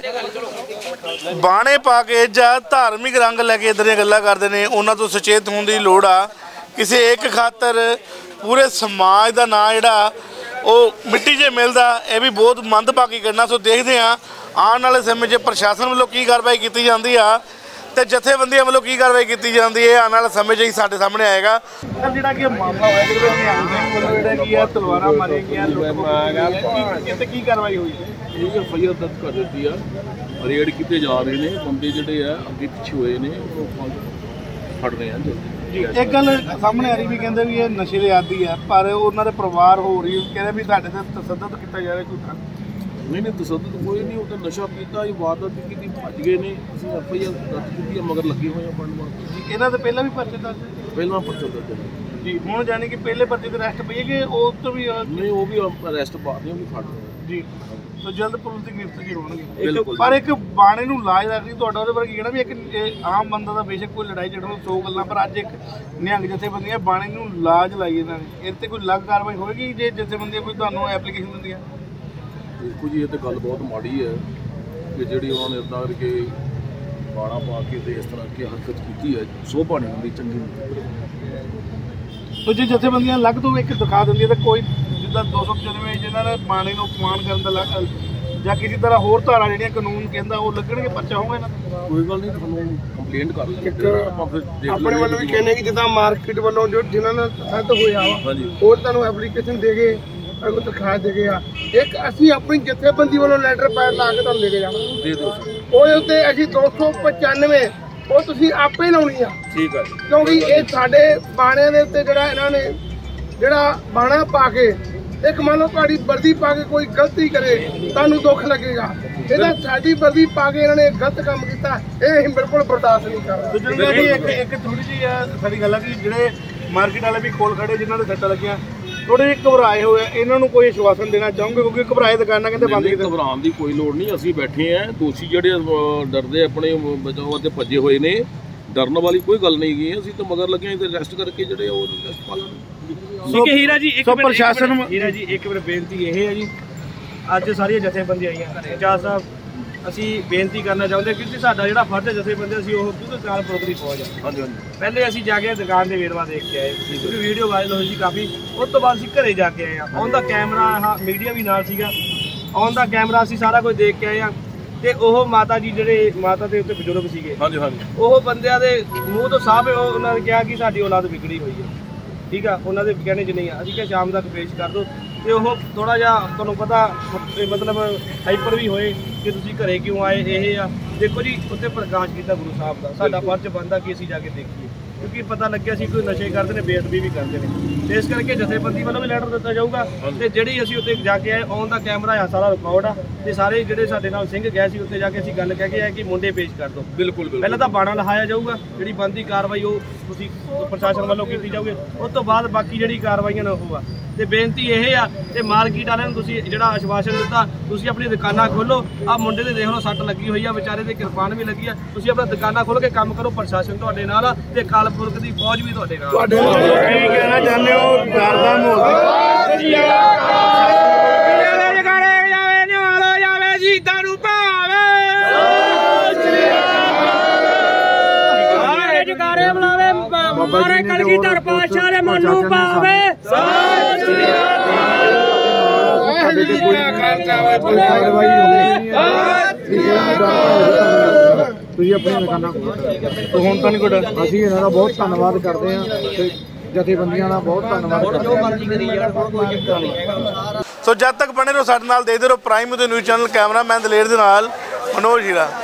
ਬਾਣੇ ਪਾ ਕੇ ਜਾਂ ਧਾਰਮਿਕ ਰੰਗ ਲੈ ਕੇ ਇੱਦਾਂ ਦੀਆਂ ਗੱਲਾਂ ਕਰਦੇ ਨੇ, ਉਹਨਾਂ ਤੋਂ ਸੁਚੇਤ ਹੋਣ ਦੀ ਲੋੜ ਆ। ਕਿਸੇ ਇੱਕ ਖਾਤਰ ਪੂਰੇ ਸਮਾਜ ਦਾ ਨਾਂ ਜਿਹੜਾ ਉਹ ਮਿੱਟੀ 'ਚ ਮਿਲਦਾ, ਇਹ ਵੀ ਬਹੁਤ ਮੰਦਭਾਗੀ ਕਰਨਾ। ਸੋ ਦੇਖਦੇ ਹਾਂ ਆਉਣ ਵਾਲੇ ਸਮੇਂ 'ਚ ਪ੍ਰਸ਼ਾਸਨ ਵੱਲੋਂ ਕੀ ਕਾਰਵਾਈ ਕੀਤੀ ਜਾਂਦੀ ਆ ਤੇ ਜਥੇਬੰਦੀਆਂ ਵੱਲੋਂ ਕੀ ਕਾਰਵਾਈ ਕੀਤੀ ਜਾਂਦੀ ਹੈ, ਆਉਣ ਵਾਲੇ ਸਮੇਂ 'ਚ ਹੀ ਸਾਡੇ ਸਾਹਮਣੇ ਆਏਗਾ। ਜਿਹੜਾ ਕਿ ਮਾਮਲਾ ਹੋਇਆ ਜਿਹਦੇ ਵਿੱਚ ਨਿਹੰਗ ਸਿੰਘ ਵੱਲੋਂ ਜਿਹੜਾ ਕੀ ਆ ਤਲਵਾਰਾਂ ਮਾਰੀਆਂ ਗਈਆਂ, ਇੱਥੇ ਕੀ ਕਾਰਵਾਈ ਹੋਈ? ਇਹ ਐਫ ਆਈ ਆਰ ਦਰਜ ਕਰ ਦਿੱਤੀ ਆ, ਰੇਡ ਕੀਤੇ ਜਾ ਰਹੇ ਨੇ, ਬੰਦੇ ਜਿਹੜੇ ਆ ਅੱਗੇ ਪਿੱਛੇ ਹੋਏ ਨੇ ਉਹ ਫੜ ਰਹੇ ਆ ਜਲਦੀ। ਇੱਕ ਗੱਲ ਸਾਹਮਣੇ ਆ ਰਹੀ ਵੀ ਕਹਿੰਦੇ ਵੀ ਇਹ ਨਸ਼ੇ ਦੇ ਆਦੀ ਆ, ਪਰ ਉਹਨਾਂ ਦੇ ਪਰਿਵਾਰ ਹੋ ਰਹੀ ਕਹਿੰਦੇ ਵੀ ਸਾਡੇ ਤੇ ਤਸੱਦਦ ਕੀਤਾ ਜਾ ਰਿਹਾ ਝੂਠਾ। ਨਹੀਂ ਨਹੀਂ ਤਸੱਦਦ ਕੋਈ ਨਹੀਂ, ਉਹ ਤਾਂ ਨਸ਼ਾ ਕੀਤਾ, ਇਹ ਵਾਰਦਾਤ ਕੀਤੀ, ਭੱਜ ਗਏ ਨੇ। ਅਸੀਂ ਐਫ ਆਈ ਆਰ ਦਰਜ ਕੀਤੀ ਆ, ਮਗਰ ਲੱਗੇ ਹੋਏ ਆ ਫੜਨ ਵਾਸਤੇ। ਇਹਨਾਂ ਦੇ ਪਹਿਲਾਂ ਵੀ ਪਰਚੇ ਦਰਜ? ਪਹਿਲਾਂ ਪਰਚਾ ਦਰਜ ਜੀ। ਹੁਣ ਜਾਨੀ ਕਿ ਪਹਿਲੇ ਪਰਚੇ ਤੇ ਅਰੈਸਟ ਪਈ ਹੈ ਕਿ ਉਹ ਤੋਂ ਵੀ? ਨਹੀਂ, ਉਹ ਵੀ ਅਰੈਸਟ ਪਾ ਰਹੇ, ਉਹ ਵੀ ਫੜ ਰਹੇ ਜੀ। ਸੋ ਜਲਦ ਪੁਲਿਸ ਦੀ ਗ੍ਰਿਫਤਾਰੀ ਹੋਣਗੇ। ਪਰ ਇੱਕ ਬਾਣੇ ਨੂੰ ਲਾਜ ਰੱਖਦੀ, ਤੁਹਾਡਾ ਉਹਦੇ ਬਾਰੇ ਕੀ ਕਹਿਣਾ ਵੀ ਇੱਕ ਆਮ ਬੰਦਾ ਦਾ ਬੇਸ਼ੱਕ ਕੋਈ ਲੜਾਈ ਝਗੜਾ ਨੂੰ ਸੌ ਗੱਲਾਂ, ਪਰ ਅੱਜ ਇੱਕ ਨਿਹੰਗ ਜਥੇਬੰਦੀਆਂ ਬਾਣੇ ਨੂੰ ਲਾਜ ਲਾਈ ਇਹਨਾਂ ਨੇ, ਇਹਦੇ ਤੇ ਕੋਈ ਅਲੱਗ ਕਾਰਵਾਈ ਹੋਵੇਗੀ ਜੇ ਜਥੇਬੰਦੀਆਂ ਕੋਈ ਤੁਹਾਨੂੰ ਐਪਲੀਕੇਸ਼ਨ ਦਿੰਦੀਆਂ? ਦੇਖੋ ਜੀ, ਇਹ ਤਾਂ ਗੱਲ ਬਹੁਤ ਮਾੜੀ ਹੈ ਕਿ ਜਿਹੜੀ ਉਹਨਾਂ ਨੇ ਇੱਦਾਂ ਕਰਕੇ ਬਾਣਾ ਪਾ ਕੇ ਤੇ ਇਸ ਤਰ੍ਹਾਂ ਕੀ ਹਰਕਤ ਕੀਤੀ ਹੈ, ਸੋਭਾ ਨਹੀਂ ਹੁੰਦੀ, ਚੰਗੀ ਨਹੀਂ। ਸੋ ਜੇ ਜਥੇਬੰਦੀਆਂ ਅਲੱਗ ਤੋਂ ਇੱਕ ਦਿਖਾ ਦਿੰਦੀਆਂ ਤਾਂ ਕੋਈ ਜਿੱਦਾਂ ਦੋ ਸੌ ਪਚਾਨਵੇਂ ਜਿਹਨਾਂ ਨੇ ਬਾਣੇ ਨੂੰ ਅਪਮਾਨ ਕਰਨ ਦਾ ਜਾਂ ਕਿਸੇ ਤਰ੍ਹਾਂ ਹੋਰ ਧਾਰਾ ਜਿਹੜੀਆਂ ਕਾਨੂੰਨ ਕਹਿੰਦਾ ਉਹ ਲੱਗਣਗੇ, ਪਰਚਾ ਹੋਊਗਾ ਇਹਨਾਂ ਦਾ? ਕੋਈ ਗੱਲ ਨਹੀਂ, ਤੁਹਾਨੂੰ ਕੰਪਲੇਂਟ ਕਰ ਲਾਂਗੇ। ਆਪਣੇ ਵੱਲੋਂ ਵੀ ਕਹਿੰਦੇ ਕਿ ਜਿੱਦਾਂ ਮਾਰਕੀਟ ਵੱਲੋਂ ਜੋ ਜਿਨ੍ਹਾਂ ਨਾਲ ਤਸੱਦਦ ਹੋਇਆ ਵਾ ਹੋਰ ਤੁਹਾਨੂੰ ਐਪਲੀਕੇਸ਼ਨ ਦੇ ਗਏ, ਕੋਈ ਦਰਖਾਸਤ ਦੇ ਗਏ ਆ, ਇੱਕ ਅਸੀਂ ਆਪਣੀ ਜਥੇਬੰਦੀ ਵੱਲੋਂ ਲੈਟਰ ਪੈਡ ਲਾ ਕੇ ਤੁਹਾਨੂੰ ਦੇ ਕੇ ਜਾਣਾ। ਦੇ ਦਿਓ। ਉਹਦੇ ਉੱਤੇ ਅਸੀਂ ਦੋ ਸੌ ਪਚਾਨਵੇਂ ਉਹ ਤੁਸੀਂ ਆਪੇ ਲਾਉਣੀ ਆ। ਠੀਕ ਹੈ। ਕਿਉਂਕਿ ਇਹ ਸਾਡੇ ਬਾਣਿਆਂ ਦੇ ਉੱਤੇ ਜਿਹੜਾ ਇਹਨਾਂ ਨੇ ਜਿਹੜਾ ਬਾਣਾ ਪਾ ਕੇ ਇੱਕ ਮੰਨ ਲਓ ਤੁਹਾਡੀ ਵਰਦੀ ਪਾ ਕੇ ਕੋਈ ਗਲਤੀ ਕਰੇ ਤੁਹਾਨੂੰ ਦੁੱਖ ਲੱਗੇਗਾ। ਇਹਦਾ ਸਾਡੀ ਵਰਦੀ ਪਾ ਕੇ ਇਹਨਾਂ ਨੇ ਗਲਤ ਕੰਮ ਕੀਤਾ, ਇਹ ਅਸੀਂ ਬਿਲਕੁਲ ਬਰਦਾਸ਼ਤ ਨਹੀਂ ਕਰਦੇ। ਇੱਕ ਇੱਕ ਥੋੜੀ ਜਿਹੀ ਸਾਡੀ ਗੱਲ ਆ ਕਿ ਜਿਹੜੇ ਮਾਰਕੀਟ ਵਾਲੇ ਵੀ ਕੋਲ ਖੜੇ ਜਿਨ੍ਹਾਂ ਦੇ ਸੱਟਾਂ ਲੱਗੀਆਂ, ਥੋੜੇ ਜਿਹੇ ਘਬਰਾਏ ਹੋਏ, ਇਹਨਾਂ ਨੂੰ ਕੋਈ ਆਸ਼ਵਾਸਨ ਦੇਣਾ ਚਾਹੋਗੇ? ਕਿਉਂਕਿ ਘਬਰਾਏ ਦੁਕਾਨਾਂ ਕਹਿੰਦੇ ਬੰਦ ਕੀਤੇ। ਘਬਰਾਉਣ ਦੀ ਕੋਈ ਲੋੜ ਨਹੀਂ, ਅਸੀਂ ਬੈਠੇ ਆ। ਦੋਸ਼ੀ ਜਿਹੜੇ ਡਰਦੇ ਆਪਣੇ ਬਚਾਓ ਅਤੇ ਭੱਜੇ ਹੋਏ ਨੇ, ਡਰਨ ਵਾਲੀ ਕੋਈ ਗੱਲ ਨਹੀਂ ਗਈ। ਅਸੀਂ ਤਾਂ ਮਗਰ ਲੱਗੇ ਤੇ ਅਰੈਸਟ ਕਰਕੇ ਜਿਹੜੇ ਉਹ ਅਰੈਸਟ ਪਾ ਲੈਣ। ਠੀਕ ਹੈ ਹੀਰਾ ਜੀ, ਇੱਕ ਪ੍ਰਸ਼ਾਸਨ ਹੀਰਾ ਜੀ ਇੱਕ ਵਾਰ ਬੇਨਤੀ ਇਹ ਹੈ ਜੀ, ਅੱਜ ਸਾਰੀਆਂ ਜਥੇਬੰਦੀਆਂ ਆਈਆਂ, ਜੱਜ ਸਾਹਿਬ ਅਸੀਂ ਬੇਨਤੀ ਕਰਨਾ ਚਾਹੁੰਦੇ ਕਿਉਂਕਿ ਸਾਡਾ ਜਿਹੜਾ ਫਰਜ਼ ਜਥੇਬੰਦੀ ਅਸੀਂ ਉਹ ਖੁਦ ਕਾਲਪੁਰਖ ਦੀ ਫੌਜ ਹੈ। ਹਾਂਜੀ ਹਾਂਜੀ। ਪਹਿਲੇ ਅਸੀਂ ਜਾ ਕੇ ਦੁਕਾਨ ਦੇ ਵੇਰਵਾ ਦੇਖ ਕੇ ਆਏ, ਕਿਉਂਕਿ ਵੀਡੀਓ ਵਾਇਰਲ ਹੋਈ ਸੀ ਕਾਫੀ। ਉਸ ਤੋਂ ਬਾਅਦ ਅਸੀਂ ਘਰੇ ਜਾ ਕੇ ਆਏ ਆ, ਔਨ ਦਾ ਕੈਮਰਾ ਆਹ ਮੀਡੀਆ ਵੀ ਨਾਲ ਸੀਗਾ, ਔਨ ਦਾ ਕੈਮਰਾ ਅਸੀਂ ਸਾਰਾ ਕੁਝ ਦੇਖ ਕੇ ਆਏ ਆ। ਤੇ ਉਹ ਮਾਤਾ ਜੀ ਜਿਹੜੇ ਮਾਤਾ ਦੇ ਉੱਤੇ ਬਜ਼ੁਰਗ ਸੀਗੇ, ਹਾਂਜੀ ਹਾਂਜੀ, ਉਹ ਬੰਦਿਆਂ ਦੇ ਮੂੰਹ ਤੋਂ ਸਾਫ਼ ਉਹਨਾਂ ਨੇ ਕਿਹਾ ਕਿ ਸਾਡੀ ਔਲਾਦ ਵਿਗੜੀ ਹੋਈ ਹੈ। ਠੀਕ ਆ, ਉਹਨਾਂ ਦੇ ਕਹਿਣੇ 'ਚ ਨਹੀਂ ਆ। ਅਸੀਂ ਕਿਹਾ ਸ਼ਾਮ ਤੱਕ ਪੇਸ਼ ਕਰ ਦਿਓ। ਤੇ ਉਹ ਥੋੜਾ ਜਿਹਾ ਤੁਹਾਨੂੰ ਪਤਾ ਮਤਲਬ ਹਾਈਪਰ ਵੀ ਹੋਏ ਕਿ ਤੁਸੀਂ ਘਰੇ ਕਿਉਂ ਆਏ। ਇਹ ਆ ਦੇਖੋ ਜੀ, ਉੱਤੇ ਪ੍ਰਕਾਸ਼ ਕੀਤਾ ਗੁਰੂ ਸਾਹਿਬ ਦਾ, ਸਾਡਾ ਫਰਜ਼ ਬਣਦਾ ਕਿ ਅਸੀਂ ਜਾ ਕੇ ਦੇਖੀਏ, ਕਿਉਂਕਿ ਪਤਾ ਲੱਗਿਆ ਸੀ ਕੋਈ ਨਸ਼ੇ ਕਰਦੇ ਨੇ, ਬੇਅਦਬੀ ਵੀ ਕਰਦੇ ਨੇ। ਤੇ ਇਸ ਕਰਕੇ ਜਥੇਬੰਦੀ ਵੱਲੋਂ ਵੀ ਲੈਟਰ ਦਿੱਤਾ ਜਾਊਗਾ। ਤੇ ਜਿਹੜੀ ਅਸੀਂ ਉੱਤੇ ਜਾ ਕੇ ਆਏ, ਔਨ ਦਾ ਕੈਮਰਾ ਆ, ਸਾਰਾ ਰਿਕਾਰਡ ਆ। ਤੇ ਸਾਰੇ ਜਿਹੜੇ ਸਾਡੇ ਨਾਲ ਸਿੰਘ ਗਏ ਸੀ ਉੱਥੇ ਜਾ ਕੇ ਅਸੀਂ ਗੱਲ ਕਹਿ ਕੇ ਆਏ ਕਿ ਮੁੰਡੇ ਪੇਸ਼ ਕਰ ਦਿਓ। ਬਿਲਕੁਲ ਪਹਿਲਾਂ ਤਾਂ ਬਾਣਾ ਲਹਾਇਆ ਜਾਊਗਾ, ਜਿਹੜੀ ਬਣਦੀ ਕਾਰਵਾਈ ਉਹ ਤੁਸੀਂ ਪ੍ਰਸ਼ਾਸਨ ਵੱਲੋਂ ਕੀਤੀ ਜਾਊਗੀ। ਉਸ ਤੋਂ ਬਾਅਦ ਬਾਕੀ ਜਿਹੜੀ ਕਾਰਵਾਈਆਂ ਨੇ ਉਹ ਆ। ਤੇ ਬੇਨਤੀ ਇਹ ਆ ਤੇ ਮਾਰਕੀਟ ਵਾਲਿਆਂ ਨੂੰ ਤੁਸੀਂ ਜਿਹੜਾ ਆਸ਼ਵਾਸਨ ਦਿੱਤਾ, ਤੁਸੀਂ ਆਪਣੀ ਦੁਕਾਨਾਂ ਖੋਲੋ। ਆਹ ਮੁੰਡੇ ਦੇ ਦੇਖ ਲਓ ਸੱਟ ਲੱਗੀ ਹੋਈ ਆ, ਵਿਚਾਰੇ ਤੇ ਕਿਰਪਾਨ ਵੀ ਲੱਗੀ ਆ। ਤੁਸੀਂ ਆਪਣਾ ਦੁਕਾਨਾਂ ਖੋਲ ਕੇ ਕੰਮ ਕਰੋ, ਪ੍ਰਸ਼ਾਸਨ ਤੁਹਾਡੇ ਨਾਲ ਆ ਤੇ ਕਾਲਪੁਰਖ ਦੀ ਫੌਜ ਵੀ ਤੁਹਾਡੇ ਨਾਲ। ਤੁਹਾਡੇ ਨਾਲ ਕੀ ਕਹਿਣਾ ਚਾਹੁੰਦੇ ਹੋ? ਡਰ ਦਾ ਮਾਹੌਲ ਸ਼ਹੀਦਾਂ ਨੂੰ ਭਾਵੇ, ਜਗਾਰੇ ਬੁਲਾਵੇ, ਮਾਰੇ ਕਲਗੀਧਰ ਪਾਤਸ਼ਾਹ ਦੇ ਮਨ ਨੂੰ ਭਾਵੇ। ਸਤਿ ਸ੍ਰੀ ਅਕਾਲ। ਤੁਸੀਂ ਆਪਣੀਆਂ ਦੁਕਾਨਾਂ ਹੁਣ ਤਾਂ ਨਹੀਂ ਕੋਈ ਡਰ। ਅਸੀਂ ਇਹਨਾਂ ਦਾ ਬਹੁਤ ਧੰਨਵਾਦ ਕਰਦੇ ਹਾਂ ਤੇ ਜਥੇਬੰਦੀਆਂ ਦਾ ਬਹੁਤ ਧੰਨਵਾਦ ਕਰਦੇ ਹਾਂ। ਸੋ ਜਦ ਤੱਕ ਬਣੇ ਰਹੋ ਸਾਡੇ ਨਾਲ, ਦੇਖਦੇ ਰਹੋ ਪ੍ਰਾਈਮ ਤੇ ਨਿਊਜ਼ ਚੈਨਲ। ਕੈਮਰਾਮੈਨ ਦਲੇਰ ਦੇ ਨਾਲ ਮਨੋਜ ਹੀਰਾ।